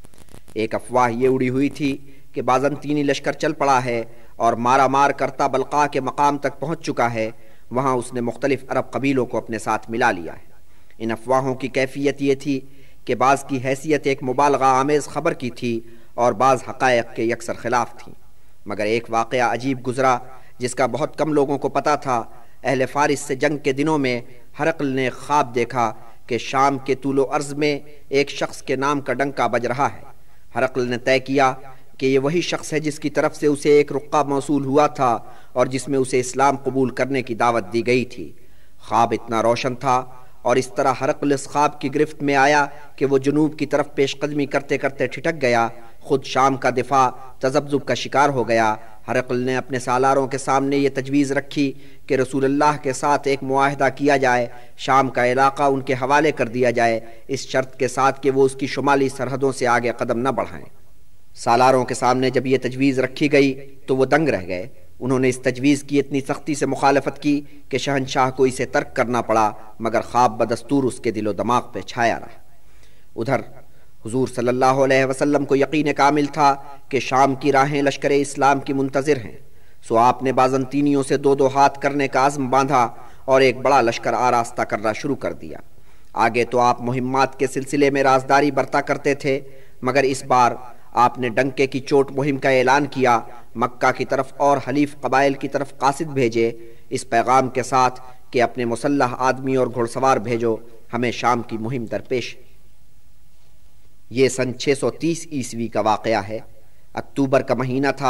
ایک افواہ یہ اڑی ہوئی تھی کہ بازنطینی لشکر چل پڑا ہے اور مارا مار کرتا بلقاء کے مقام تک پہنچ چکا ہے، وہاں اس نے مختلف عرب قبیلوں کو اپنے ساتھ ملا لیا ہے۔ ان افواہوں کی کیفیت یہ تھی کہ بعض کی حیثیت ایک مبالغہ آمیز خبر کی تھی اور بعض حقائق کے یکسر خلاف تھیں، مگر ایک واقعہ عجیب گزرا جس کا بہت کم لوگوں کو پتہ تھا۔ اہل فارس سے جنگ کے دنوں میں ہرقل نے خواب دیکھا کہ شام کے طول و عرض میں ایک شخص کے نام کا ڈنکا بج رہا ہے۔ ہرقل نے طے کیا کہ یہ وہی شخص ہے جس کی طرف سے اسے ایک رقعہ موصول ہوا تھا اور جس میں اسے اسلام قبول کرنے کی دعوت دی گئی تھی۔ خواب اتنا روشن تھا اور اس طرح ہرقل اس خواب کی گرفت میں آیا کہ وہ جنوب کی طرف پیش قدمی کرتے کرتے ٹھٹک گیا۔ خود شام کا دفاع تذبذب کا شکار ہو گیا۔ ہرقل نے اپنے سالاروں کے سامنے یہ تجویز رکھی کہ رسول اللہ کے ساتھ ایک معاہدہ کیا جائے، شام کا علاقہ ان کے حوالے کر دیا جائے، اس شرط کے ساتھ کہ وہ اس کی شمالی سرحدوں سے آگے قدم نہ بڑھائیں۔ سالاروں کے سامنے جب یہ تجویز رکھی گئی تو وہ دنگ رہ گئے۔ انہوں نے اس تجویز کی اتنی سختی سے مخالفت کی کہ شہنشاہ کو اسے ترک کرنا پڑا، مگر خواب بدستور اس کے دل و دماغ پہ چھایا رہا۔ ادھر حضور صلی اللہ علیہ وسلم کو یقین کامل تھا کہ شام کی راہیں لشکر اسلام کی منتظر ہیں، سو آپ نے بازنطینیوں سے دو دو ہاتھ کرنے کا عزم باندھا اور ایک بڑا لشکر آراستہ کرنا شروع کر دیا۔ آگے تو آپ مہمات کے سلسلے میں رازداری برتا کرتے تھے، مگر اس بار آپ نے ڈنکے کی چوٹ مہم کا اعلان کیا، مکہ کی طرف اور حلیف قبائل کی طرف قاصد بھیجے اس پیغام کے ساتھ کہ اپنے مسلح آدمی اور گھڑ سوار بھیجو، ہمیں شام کی مہم درپیش ہے۔ یہ سن چھ سو تیس عیسوی کا واقعہ ہے۔ اکتوبر کا مہینہ تھا،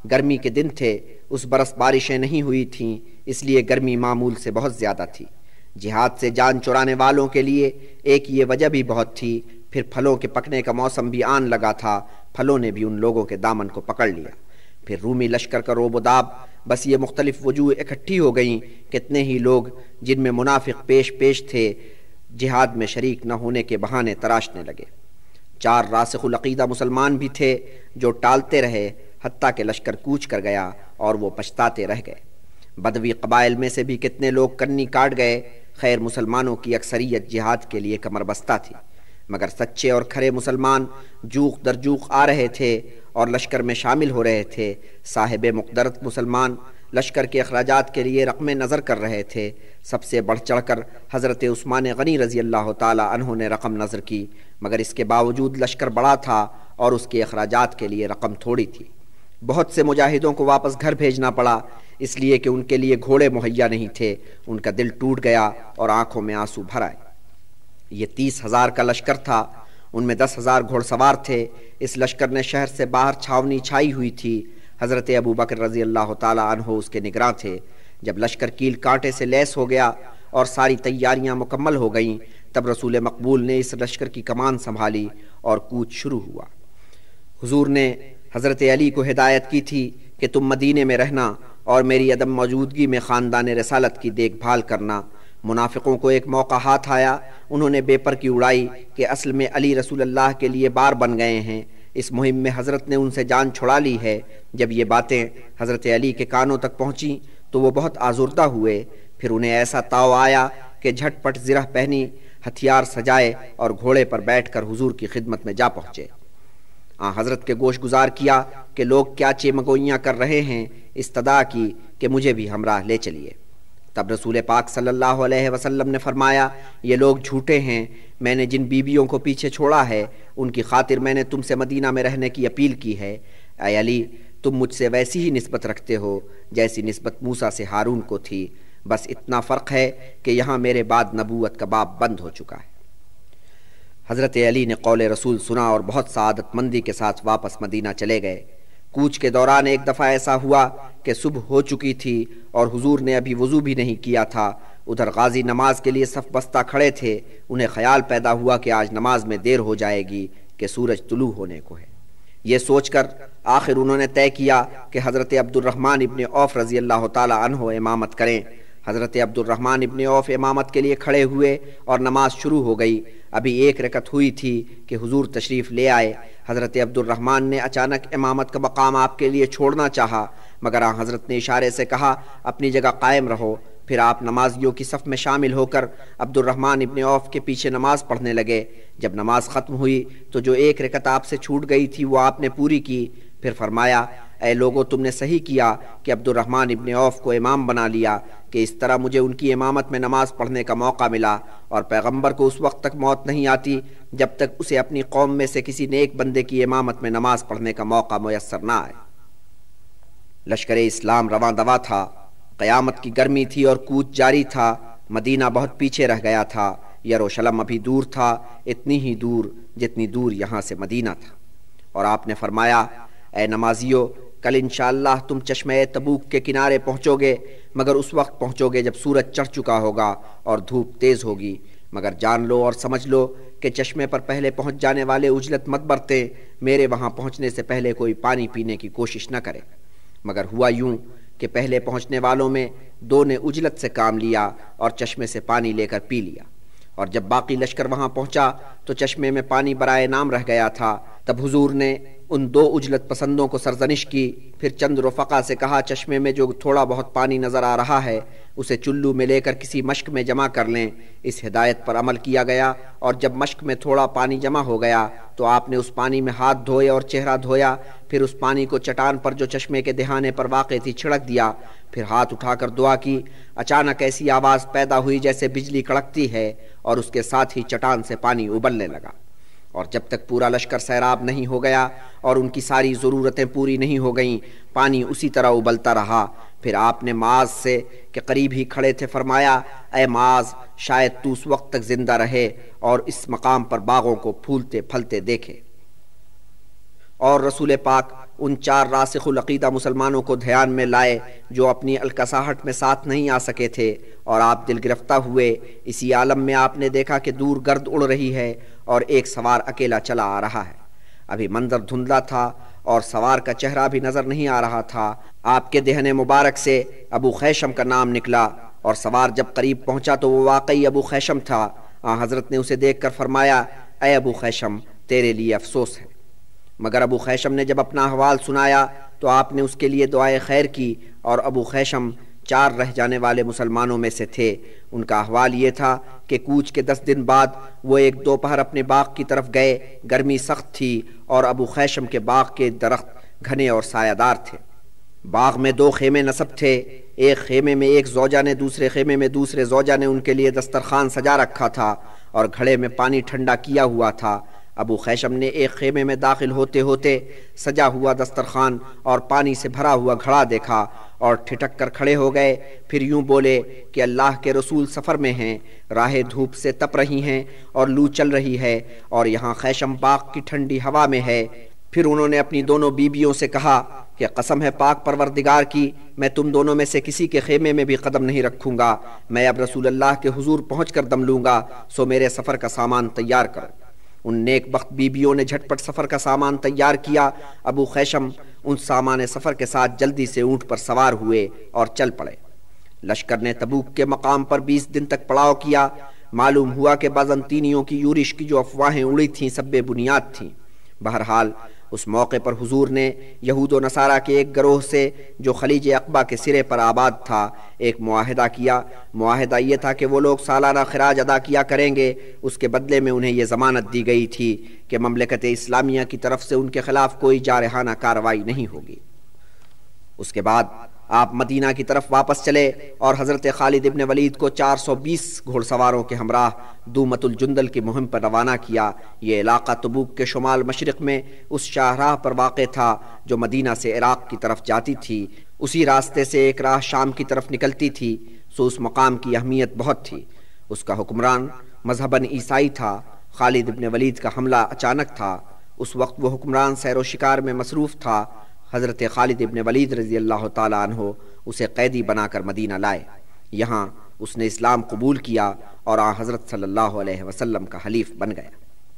گرمی کے دن تھے، اس برس بارشیں نہیں ہوئی تھیں، اس لیے گرمی معمول سے بہت زیادہ تھی۔ جہاد سے جان چرانے والوں کے لیے ایک یہ وجہ بھی بہت تھی، پھر پھلوں کے پکنے کا موسم بھی آن لگا تھا، پھلوں نے بھی ان لوگوں کے دامن کو پکڑ لیا۔ پھر رومی لشکر کا روب و داب، بس یہ مختلف وجوہ اکٹھی ہو گئیں، کتنے ہی لوگ جن میں منافق پیش پیش تھے جہاد میں شریک نہ ہونے کے بہانے تراشنے لگے۔ چار راسخ العقیدہ مسلمان بھی تھے جو ٹالتے رہے، حتیٰ کہ لشکر کوچ کر گیا اور وہ پچھتاتے رہ گئے۔ بدوی قبائل میں سے بھی کتنے لوگ کنی کاٹ گئے۔ خیر مسلمانوں کی اکثریت جہاد کے لیے کمر بستہ تھی، مگر سچے اور کھرے مسلمان جوق در جوق آ رہے تھے اور لشکر میں شامل ہو رہے تھے۔ صاحب مقدرت مسلمان لشکر کے اخراجات کے لیے رقم نظر کر رہے تھے۔ سب سے بڑھ چڑھ کر حضرت عثمان غنی رضی اللہ تعالی عنہ نے رقم نظر کی، مگر اس کے باوجود لشکر بڑا تھا اور اس کے اخراجات کے لیے رقم تھوڑی تھی۔ بہت سے مجاہدوں کو واپس گھر بھیجنا پڑا، اس لیے کہ ان کے لیے گھوڑے مہیا نہیں تھے۔ ان کا دل ٹوٹ گیا اور آنکھوں میں آنسو بھر آئے۔ یہ تیس ہزار کا لشکر تھا، ان میں دس ہزار گھوڑ سوار تھے۔ اس لشکر نے شہر سے باہر چھاونی چھائی ہوئی تھی۔ حضرت ابو بکر رضی اللہ تعالی عنہ اس کے نگراں تھے۔ جب لشکر کیل کانٹے سے لیس ہو گیا اور ساری تیاریاں مکمل ہو گئیں، تب رسول مقبول نے اس لشکر کی کمان سنبھالی اور کوچ شروع ہوا۔ حضور نے حضرت علی کو ہدایت کی تھی کہ تم مدینے میں رہنا اور میری عدم موجودگی میں خاندان رسالت کی دیکھ بھال کرنا۔ منافقوں کو ایک موقع ہاتھ آیا، انہوں نے بے پر کی اڑائی کہ اصل میں علی رسول اللہ کے لیے بار بن گئے ہیں۔ اس مہم میں حضرت نے ان سے جان چھڑا لی ہے۔ جب یہ باتیں حضرت علی کے کانوں تک پہنچیں تو وہ بہت آزردہ ہوئے۔ پھر انہیں ایسا تاؤ آیا کہ جھٹ پٹ زرہ پہنی، ہتھیار سجائے اور گھوڑے پر بیٹھ کر حضور کی خدمت میں جا پہنچے۔ آن حضرت کے گوش گزار کیا کہ لوگ کیا چیمگوئیاں کر رہے ہیں، استدعا کی کہ مجھے بھی ہمراہ لے چلیے۔ تب رسول پاک صلی اللہ علیہ وسلم نے فرمایا، یہ لوگ جھوٹے ہیں، میں نے جن بیویوں کو پیچھے چھوڑا ہے ان کی خاطر میں نے تم سے مدینہ میں رہنے کی اپیل کی ہے۔ اے علی، تم مجھ سے ویسی ہی نسبت رکھتے ہو جیسی نسبت موسیٰ سے ہارون کو تھی، بس اتنا فرق ہے کہ یہاں میرے بعد نبوت کا باب بند ہو چکا ہے۔ حضرت علی نے قول رسول سنا اور بہت سعادت مندی کے ساتھ واپس مدینہ چلے گئے۔ کوچ کے دوران ایک دفعہ ایسا ہوا کہ صبح ہو چکی تھی اور حضور نے ابھی وضو بھی نہیں کیا تھا۔ ادھر غازی نماز کے لیے صف بستہ کھڑے تھے۔ انہیں خیال پیدا ہوا کہ آج نماز میں دیر ہو جائے گی کہ سورج طلوع ہونے کو ہے۔ یہ سوچ کر آخر انہوں نے طے کیا کہ حضرت عبد الرحمن ابن عوف رضی اللہ تعالی عنہ امامت کریں۔ حضرت عبد الرحمن ابن عوف امامت کے لیے کھڑے ہوئے اور نماز شروع ہو گئی۔ ابھی ایک رکعت ہوئی تھی کہ حضور تشریف لے آئے۔ حضرت عبد الرحمن نے اچانک امامت کا مقام آپ کے لیے چھوڑنا چاہا، مگر آن حضرت نے اشارے سے کہا اپنی جگہ قائم رہو۔ پھر آپ نمازیوں کی صف میں شامل ہو کر عبد الرحمن ابن عوف کے پیچھے نماز پڑھنے لگے۔ جب نماز ختم ہوئی تو جو ایک رکعت آپ سے چھوٹ گئی تھی وہ آپ نے پوری کی۔ پھر فرمایا، اے لوگو، تم نے صحیح کیا کہ عبد الرحمن ابن عوف کو امام بنا لیا، کہ اس طرح مجھے ان کی امامت میں نماز پڑھنے کا موقع ملا، اور پیغمبر کو اس وقت تک موت نہیں آتی جب تک اسے اپنی قوم میں سے کسی نیک بندے کی امامت میں نماز پڑھنے کا موقع میسر نہ آئے۔ لشکر اسلام رواں دوا تھا، قیامت کی گرمی تھی اور کوچ جاری تھا۔ مدینہ بہت پیچھے رہ گیا تھا، یروشلم ابھی دور تھا، اتنی ہی دور جتنی دور یہاں سے مدینہ تھا۔ اور آپ نے فرمایا، اے نمازیو، کل انشاءاللہ تم چشمہ تبوک کے کنارے پہنچو گے، مگر اس وقت پہنچو گے جب سورج چڑھ چکا ہوگا اور دھوپ تیز ہوگی۔ مگر جان لو اور سمجھ لو کہ چشمے پر پہلے پہنچ جانے والے عجلت مت برتیں، میرے وہاں پہنچنے سے پہلے کوئی پانی پینے کی کوشش نہ کرے۔ مگر ہوا یوں کہ پہلے پہنچنے والوں میں دو نے عجلت سے کام لیا اور چشمے سے پانی لے کر پی لیا، اور جب باقی لشکر وہاں پہنچا تو چشمے میں پانی برائے نام رہ گیا تھا۔ تب حضور نے ان دو عجلت پسندوں کو سرزنش کی، پھر چند رفقا سے کہا چشمے میں جو تھوڑا بہت پانی نظر آ رہا ہے اسے چلو میں لے کر کسی مشک میں جمع کر لیں۔ اس ہدایت پر عمل کیا گیا، اور جب مشک میں تھوڑا پانی جمع ہو گیا تو آپ نے اس پانی میں ہاتھ دھوئے اور چہرہ دھویا، پھر اس پانی کو چٹان پر جو چشمے کے دہانے پر واقع تھی چھڑک دیا، پھر ہاتھ اٹھا کر دعا کی۔ اچانک ایسی آواز پیدا ہوئی جیسے بجلی کڑکتی ہے، اور اس کے ساتھ ہی چٹان سے پانی ابلنے لگا۔ اور جب تک پورا لشکر سیراب نہیں ہو گیا اور ان کی ساری ضرورتیں پوری نہیں ہو گئیں، پانی اسی طرح ابلتا رہا۔ پھر آپ نے معاذ سے کہ قریب ہی کھڑے تھے فرمایا، اے معاذ، شاید تو اس وقت تک زندہ رہے اور اس مقام پر باغوں کو پھولتے پھلتے دیکھے۔ اور رسول پاک ان چار راسخ العقیدہ مسلمانوں کو دھیان میں لائے جو اپنی الکساہٹ میں ساتھ نہیں آ سکے تھے، اور آپ دل گرفتہ ہوئے۔ اسی عالم میں آپ نے دیکھا کہ دور گرد اڑ رہی ہے اور ایک سوار اکیلا چلا آ رہا ہے۔ ابھی منظر دھندلا تھا اور سوار کا چہرہ بھی نظر نہیں آ رہا تھا۔ آپ کے دہن مبارک سے ابو خیشم کا نام نکلا، اور سوار جب قریب پہنچا تو وہ واقعی ابو خیشم تھا۔ آن حضرت نے اسے دیکھ کر فرمایا، اے ابو خیشم، تیرے لیے افسوس ہے۔ مگر ابو خیشم نے جب اپنا احوال سنایا تو آپ نے اس کے لیے دعائے خیر کی، اور ابو خیشم چار رہ جانے والے مسلمانوں میں سے تھے۔ ان کا احوال یہ تھا کہ کوچ کے دس دن بعد وہ ایک دوپہر اپنے باغ کی طرف گئے۔ گرمی سخت تھی اور ابو خیشم کے باغ کے درخت گھنے اور سایہ دار تھے۔ باغ میں دو خیمے نصب تھے، ایک خیمے میں ایک زوجہ نے، دوسرے خیمے میں دوسرے زوجہ نے ان کے لیے دسترخوان سجا رکھا تھا اور گھڑے میں پانی ٹھنڈا کیا ہوا تھا۔ ابو خیشم نے ایک خیمے میں داخل ہوتے ہوتے سجا ہوا دسترخوان اور پانی سے بھرا ہوا گھڑا دیکھا اور ٹھٹک کر کھڑے ہو گئے۔ پھر یوں بولے کہ اللہ کے رسول سفر میں ہیں، راہیں دھوپ سے تپ رہی ہیں اور لو چل رہی ہے، اور یہاں خیشم باغ کی ٹھنڈی ہوا میں ہے۔ پھر انہوں نے اپنی دونوں بیویوں سے کہا کہ قسم ہے پاک پروردگار کی، میں تم دونوں میں سے کسی کے خیمے میں بھی قدم نہیں رکھوں گا۔ میں اب رسول اللہ کے حضور پہنچ کر دم لوں گا، سو میرے سفر کا سامان تیار کرو۔ ان نیک بخت بیبیوں نے جھٹ پٹ سفر کا سامان تیار کیا۔ ابو خیشم ان سامان سفر کے ساتھ جلدی سے اونٹ پر سوار ہوئے اور چل پڑے۔ لشکر نے تبوک کے مقام پر بیس دن تک پڑاؤ کیا۔ معلوم ہوا کہ بازنطینیوں کی یورش کی جو افواہیں اڑی تھیں سب بے بنیاد تھیں۔ بہرحال اس موقع پر حضور نے یہود و نصارہ کے ایک گروہ سے جو خلیج عقبہ کے سرے پر آباد تھا ایک معاہدہ کیا۔ معاہدہ یہ تھا کہ وہ لوگ سالانہ خراج ادا کیا کریں گے، اس کے بدلے میں انہیں یہ ضمانت دی گئی تھی کہ مملکت اسلامیہ کی طرف سے ان کے خلاف کوئی جارحانہ کارروائی نہیں ہوگی۔ اس کے بعد آپ مدینہ کی طرف واپس چلے اور حضرت خالد ابن ولید کو چار سو بیس گھوڑ سواروں کے ہمراہ دومت الجندل کی مہم پر روانہ کیا۔ یہ علاقہ تبوک کے شمال مشرق میں اس شاہراہ پر واقع تھا جو مدینہ سے عراق کی طرف جاتی تھی۔ اسی راستے سے ایک راہ شام کی طرف نکلتی تھی، سو اس مقام کی اہمیت بہت تھی۔ اس کا حکمران مذہباً عیسائی تھا۔ خالد ابن ولید کا حملہ اچانک تھا۔ اس وقت وہ حکمران سیر و شکار میں مصروف تھا۔ حضرت خالد ابن ولید رضی اللہ تعالیٰ عنہ اسے قیدی بنا کر مدینہ لائے۔ یہاں اس نے اسلام قبول کیا اور آن حضرت صلی اللہ علیہ وسلم کا حلیف بن گیا۔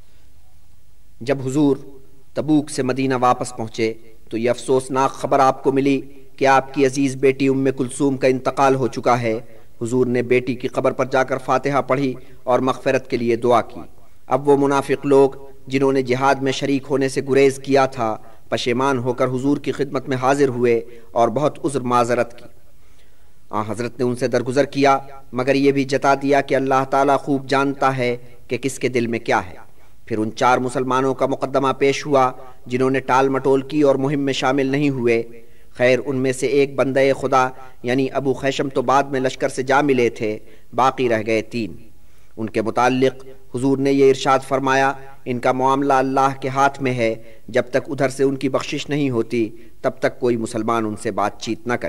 جب حضور تبوک سے مدینہ واپس پہنچے تو یہ افسوسناک خبر آپ کو ملی کہ آپ کی عزیز بیٹی ام کلثوم کا انتقال ہو چکا ہے۔ حضور نے بیٹی کی قبر پر جا کر فاتحہ پڑھی اور مغفرت کے لیے دعا کی۔ اب وہ منافق لوگ جنہوں نے جہاد میں شریک ہونے سے گریز کیا تھا پشیمان ہو کر حضور کی خدمت میں حاضر ہوئے اور بہت عذر معذرت کی۔ آن حضرت نے ان سے درگزر کیا مگر یہ بھی جتا دیا کہ اللہ تعالیٰ خوب جانتا ہے کہ کس کے دل میں کیا ہے۔ پھر ان چار مسلمانوں کا مقدمہ پیش ہوا جنہوں نے ٹال مٹول کی اور مہم میں شامل نہیں ہوئے۔ خیر ان میں سے ایک بندہ خدا یعنی ابو خیشم تو بعد میں لشکر سے جا ملے تھے، باقی رہ گئے تین۔ ان کے متعلق حضور نے یہ ارشاد فرمایا، ان کا معاملہ اللہ کے ہاتھ میں ہے، جب تک ادھر سے ان کی بخشش نہیں ہوتی تب تک کوئی مسلمان ان سے بات چیت نہ کرے۔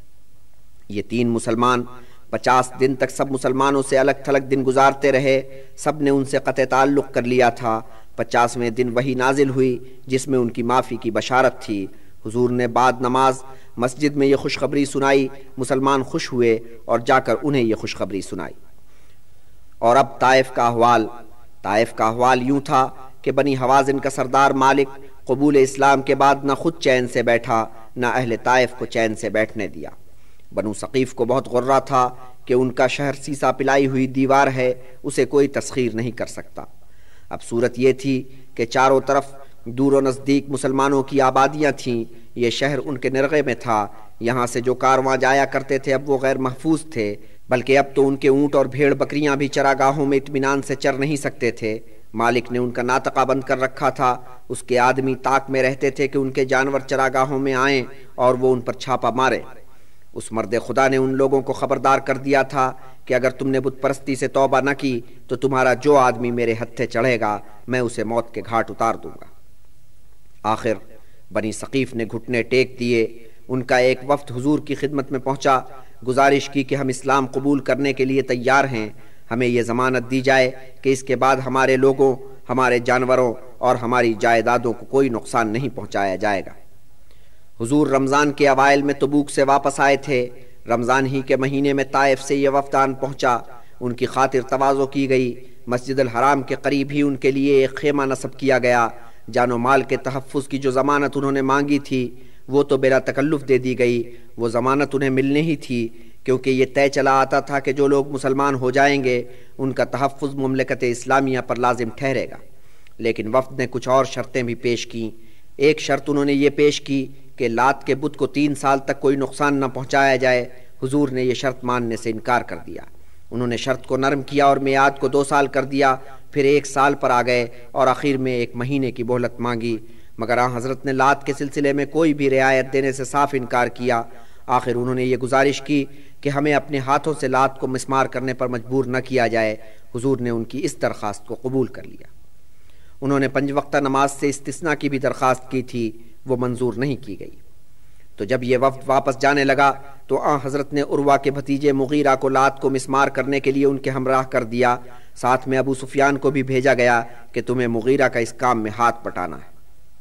یہ تین مسلمان پچاس دن تک سب مسلمانوں سے الگ تھلگ دن گزارتے رہے، سب نے ان سے قطع تعلق کر لیا تھا۔ پچاسویں دن وحی نازل ہوئی جس میں ان کی معافی کی بشارت تھی۔ حضور نے بعد نماز مسجد میں یہ خوشخبری سنائی، مسلمان خوش ہوئے اور جا کر انہیں یہ خوشخبری سنائی۔ اور اب طائف کا احوال طائف کا احوال یوں تھا کہ بنی حوازن کا سردار مالک قبول اسلام کے بعد نہ خود چین سے بیٹھا نہ اہل طائف کو چین سے بیٹھنے دیا۔ بنو ثقیف کو بہت غرہ تھا کہ ان کا شہر سیسا پلائی ہوئی دیوار ہے، اسے کوئی تسخیر نہیں کر سکتا۔ اب صورت یہ تھی کہ چاروں طرف دور و نزدیک مسلمانوں کی آبادیاں تھیں، یہ شہر ان کے نرغے میں تھا، یہاں سے جو کارواں جایا کرتے تھے اب وہ غیر محفوظ تھے، بلکہ اب تو ان کے اونٹ اور بھیڑ بکریاں بھی چراگاہوں میں اطمینان سے چر نہیں سکتے تھے۔ مالک نے ان کا ناطقہ بند کر رکھا تھا، اس کے آدمی طاق میں رہتے تھے کہ ان کے جانور چراگاہوں میں آئیں اور وہ ان پر چھاپا مارے۔ اس مرد خدا نے ان لوگوں کو خبردار کر دیا تھا کہ اگر تم نے بت پرستی سے توبہ نہ کی تو تمہارا جو آدمی میرے ہتھے چڑھے گا میں اسے موت کے گھاٹ اتار دوں گا۔ آخر بنی ثقیف نے گھٹنے ٹیک دیے۔ ان کا ایک وفد حضور کی خدمت میں پہنچا، گزارش کی کہ ہم اسلام قبول کرنے کے لیے تیار ہیں، ہمیں یہ ضمانت دی جائے کہ اس کے بعد ہمارے لوگوں، ہمارے جانوروں اور ہماری جائیدادوں کو کوئی نقصان نہیں پہنچایا جائے گا۔ حضور رمضان کے اوائل میں تبوک سے واپس آئے تھے۔ رمضان ہی کے مہینے میں طائف سے یہ وفدان پہنچا۔ ان کی خاطر تواضع کی گئی۔ مسجد الحرام کے قریب ہی ان کے لیے ایک خیمہ نصب کیا گیا۔ جان و مال کے تحفظ کی جو ضمانت انہوں نے مانگی تھی وہ تو بلا تکلف دے دی گئی۔ وہ ضمانت انہیں ملنے ہی تھی، کیونکہ یہ طے چلا آتا تھا کہ جو لوگ مسلمان ہو جائیں گے ان کا تحفظ مملکت اسلامیہ پر لازم ٹھہرے گا۔ لیکن وفد نے کچھ اور شرطیں بھی پیش کیں۔ ایک شرط انہوں نے یہ پیش کی کہ لات کے بت کو تین سال تک کوئی نقصان نہ پہنچایا جائے۔ حضور نے یہ شرط ماننے سے انکار کر دیا۔ انہوں نے شرط کو نرم کیا اور میعاد کو دو سال کر دیا، پھر ایک سال پر آ گئے اور آخر میں ایک مہینے کی مہلت مانگی، مگر آن حضرت نے لات کے سلسلے میں کوئی بھی رعایت دینے سے صاف انکار کیا۔ آخر انہوں نے یہ گزارش کی کہ ہمیں اپنے ہاتھوں سے لات کو مسمار کرنے پر مجبور نہ کیا جائے۔ حضور نے ان کی اس درخواست کو قبول کر لیا۔ انہوں نے پنج وقتہ نماز سے استثناء کی بھی درخواست کی تھی، وہ منظور نہیں کی گئی۔ تو جب یہ وفد واپس جانے لگا تو آن حضرت نے عروہ کے بھتیجے مغیرہ کو لات کو مسمار کرنے کے لیے ان کے ہمراہ کر دیا۔ ساتھ میں ابو سفیان کو بھی بھیجا گیا کہ تمہیں مغیرہ کا اس کام میں ہاتھ بٹانا ہے۔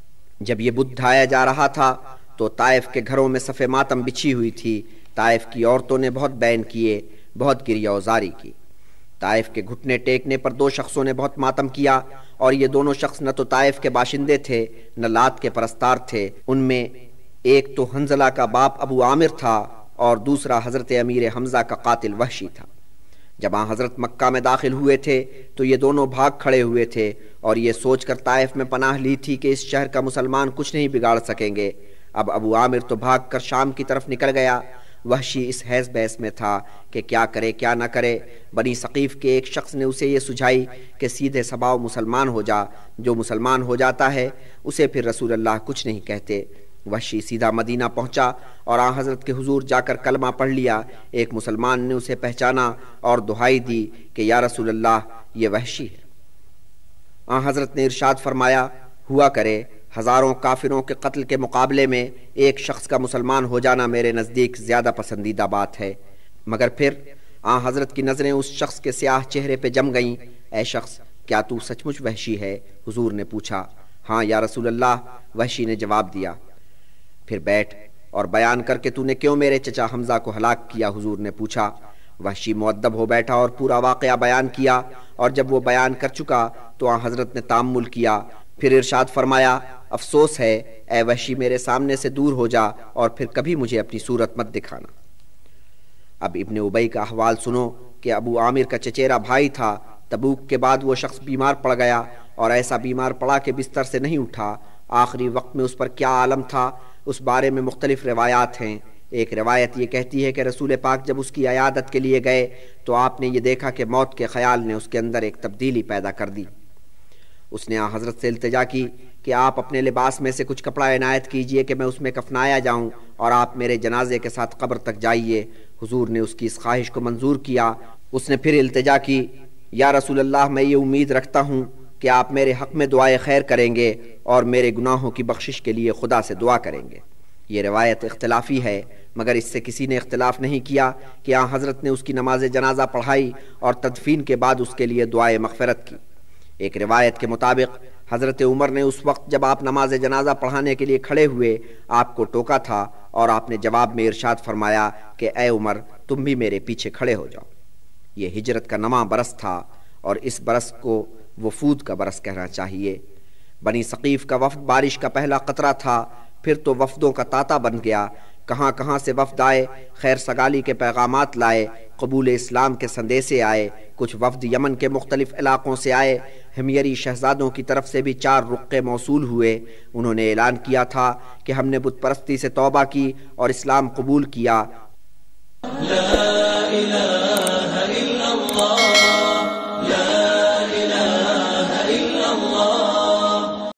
جب یہ بت ڈھایا جا رہا تھا تو طائف کے گھروں میں صف ماتم بچھی ہوئی تھی۔ طائف کی عورتوں نے بہت بین کیے، بہت گریہ وزاری کی۔ طائف کے گھٹنے ٹیکنے پر دو شخصوں نے بہت ماتم کیا، اور یہ دونوں شخص نہ تو طائف کے باشندے تھے نہ لات کے پرستار تھے۔ ان میں ایک تو حنظلہ کا باپ ابو عامر تھا اور دوسرا حضرت امیر حمزہ کا قاتل وحشی تھا۔ جب آن حضرت مکہ میں داخل ہوئے تھے تو یہ دونوں بھاگ کھڑے ہوئے تھے اور یہ سوچ کر طائف میں پناہ لی تھی کہ اس شہر کا مسلمان کچھ نہیں بگاڑ سکیں گے۔ اب ابو عامر تو بھاگ کر شام کی طرف نکل گیا۔ وحشی اس حیث بحث میں تھا کہ کیا کرے کیا نہ کرے۔ بنی ثقیف کے ایک شخص نے اسے یہ سجھائی کہ سیدھے سباؤ مسلمان ہو جا، جو مسلمان ہو جاتا ہے اسے پھر رسول اللہ کچھ نہیں کہتے۔ وحشی سیدھا مدینہ پہنچا اور آن حضرت کے حضور جا کر کلمہ پڑھ لیا۔ ایک مسلمان نے اسے پہچانا اور دہائی دی کہ یا رسول اللہ یہ وحشی ہے۔ آن حضرت نے ارشاد فرمایا، ہوا کرے ہزاروں کافروں کے قتل کے مقابلے میں ایک شخص کا مسلمان ہو جانا میرے نزدیک زیادہ پسندیدہ بات ہے۔ مگر پھر آن حضرت کی نظریں اس شخص کے سیاہ چہرے پہ جم گئیں۔ اے شخص، کیا تو سچ مچ وحشی ہے؟ حضور نے پوچھا۔ ہاں یا رسول اللہ، وحشی نے جواب دیا۔ پھر بیٹھ اور بیان کر کے تو نے کیوں میرے چچا حمزہ کو ہلاک کیا؟ حضور نے پوچھا۔ وحشی مؤدب ہو بیٹھا اور پورا واقعہ بیان کیا، اور جب وہ بیان کر چکا تو آن حضرت نے تامل کیا، پھر ارشاد فرمایا، افسوس ہے اے وحشی، میرے سامنے سے دور ہو جا اور پھر کبھی مجھے اپنی صورت مت دکھانا۔ اب ابن ابی کا احوال سنو کہ ابو عامر کا چچیرا بھائی تھا۔ تبوک کے بعد وہ شخص بیمار پڑ گیا، اور ایسا بیمار پڑا کہ بستر سے نہیں اٹھا۔ آخری وقت میں اس پر کیا عالم تھا اس بارے میں مختلف روایات ہیں۔ ایک روایت یہ کہتی ہے کہ رسول پاک جب اس کی عیادت کے لیے گئے تو آپ نے یہ دیکھا کہ موت کے خیال نے اس کے اندر ایک تبدیلی پیدا کر دی۔ اس نے حضرت سے التجا کی کہ آپ اپنے لباس میں سے کچھ کپڑا عنایت کیجئے کہ میں اس میں کفنایا جاؤں، اور آپ میرے جنازے کے ساتھ قبر تک جائیے۔ حضور نے اس کی اس خواہش کو منظور کیا۔ اس نے پھر التجا کی، یا رسول اللہ، میں یہ امید رکھتا ہوں کہ آپ میرے حق میں دعائے خیر کریں گے اور میرے گناہوں کی بخشش کے لیے خدا سے دعا کریں گے۔ یہ روایت اختلافی ہے، مگر اس سے کسی نے اختلاف نہیں کیا کہ آن حضرت نے اس کی نماز جنازہ پڑھائی اور تدفین کے بعد اس کے لیے دعائے مغفرت کی۔ ایک روایت کے مطابق حضرت عمر نے اس وقت جب آپ نماز جنازہ پڑھانے کے لیے کھڑے ہوئے آپ کو ٹوکا تھا، اور آپ نے جواب میں ارشاد فرمایا کہ اے عمر، تم بھی میرے پیچھے کھڑے ہو جاؤ۔ یہ ہجرت کا نواں برس تھا، اور اس برس کو وفود کا برس کہنا چاہیے۔ بنی ثقیف کا وفد بارش کا پہلا قطرہ تھا، پھر تو وفدوں کا تاتا بن گیا۔ کہاں کہاں سے وفد آئے، خیر سگالی کے پیغامات لائے، قبول اسلام کے سندیسے آئے۔ کچھ وفد یمن کے مختلف علاقوں سے آئے۔ ہمیری شہزادوں کی طرف سے بھی چار رقے موصول ہوئے۔ انہوں نے اعلان کیا تھا کہ ہم نے بت پرستی سے توبہ کی اور اسلام قبول کیا۔ لا الہ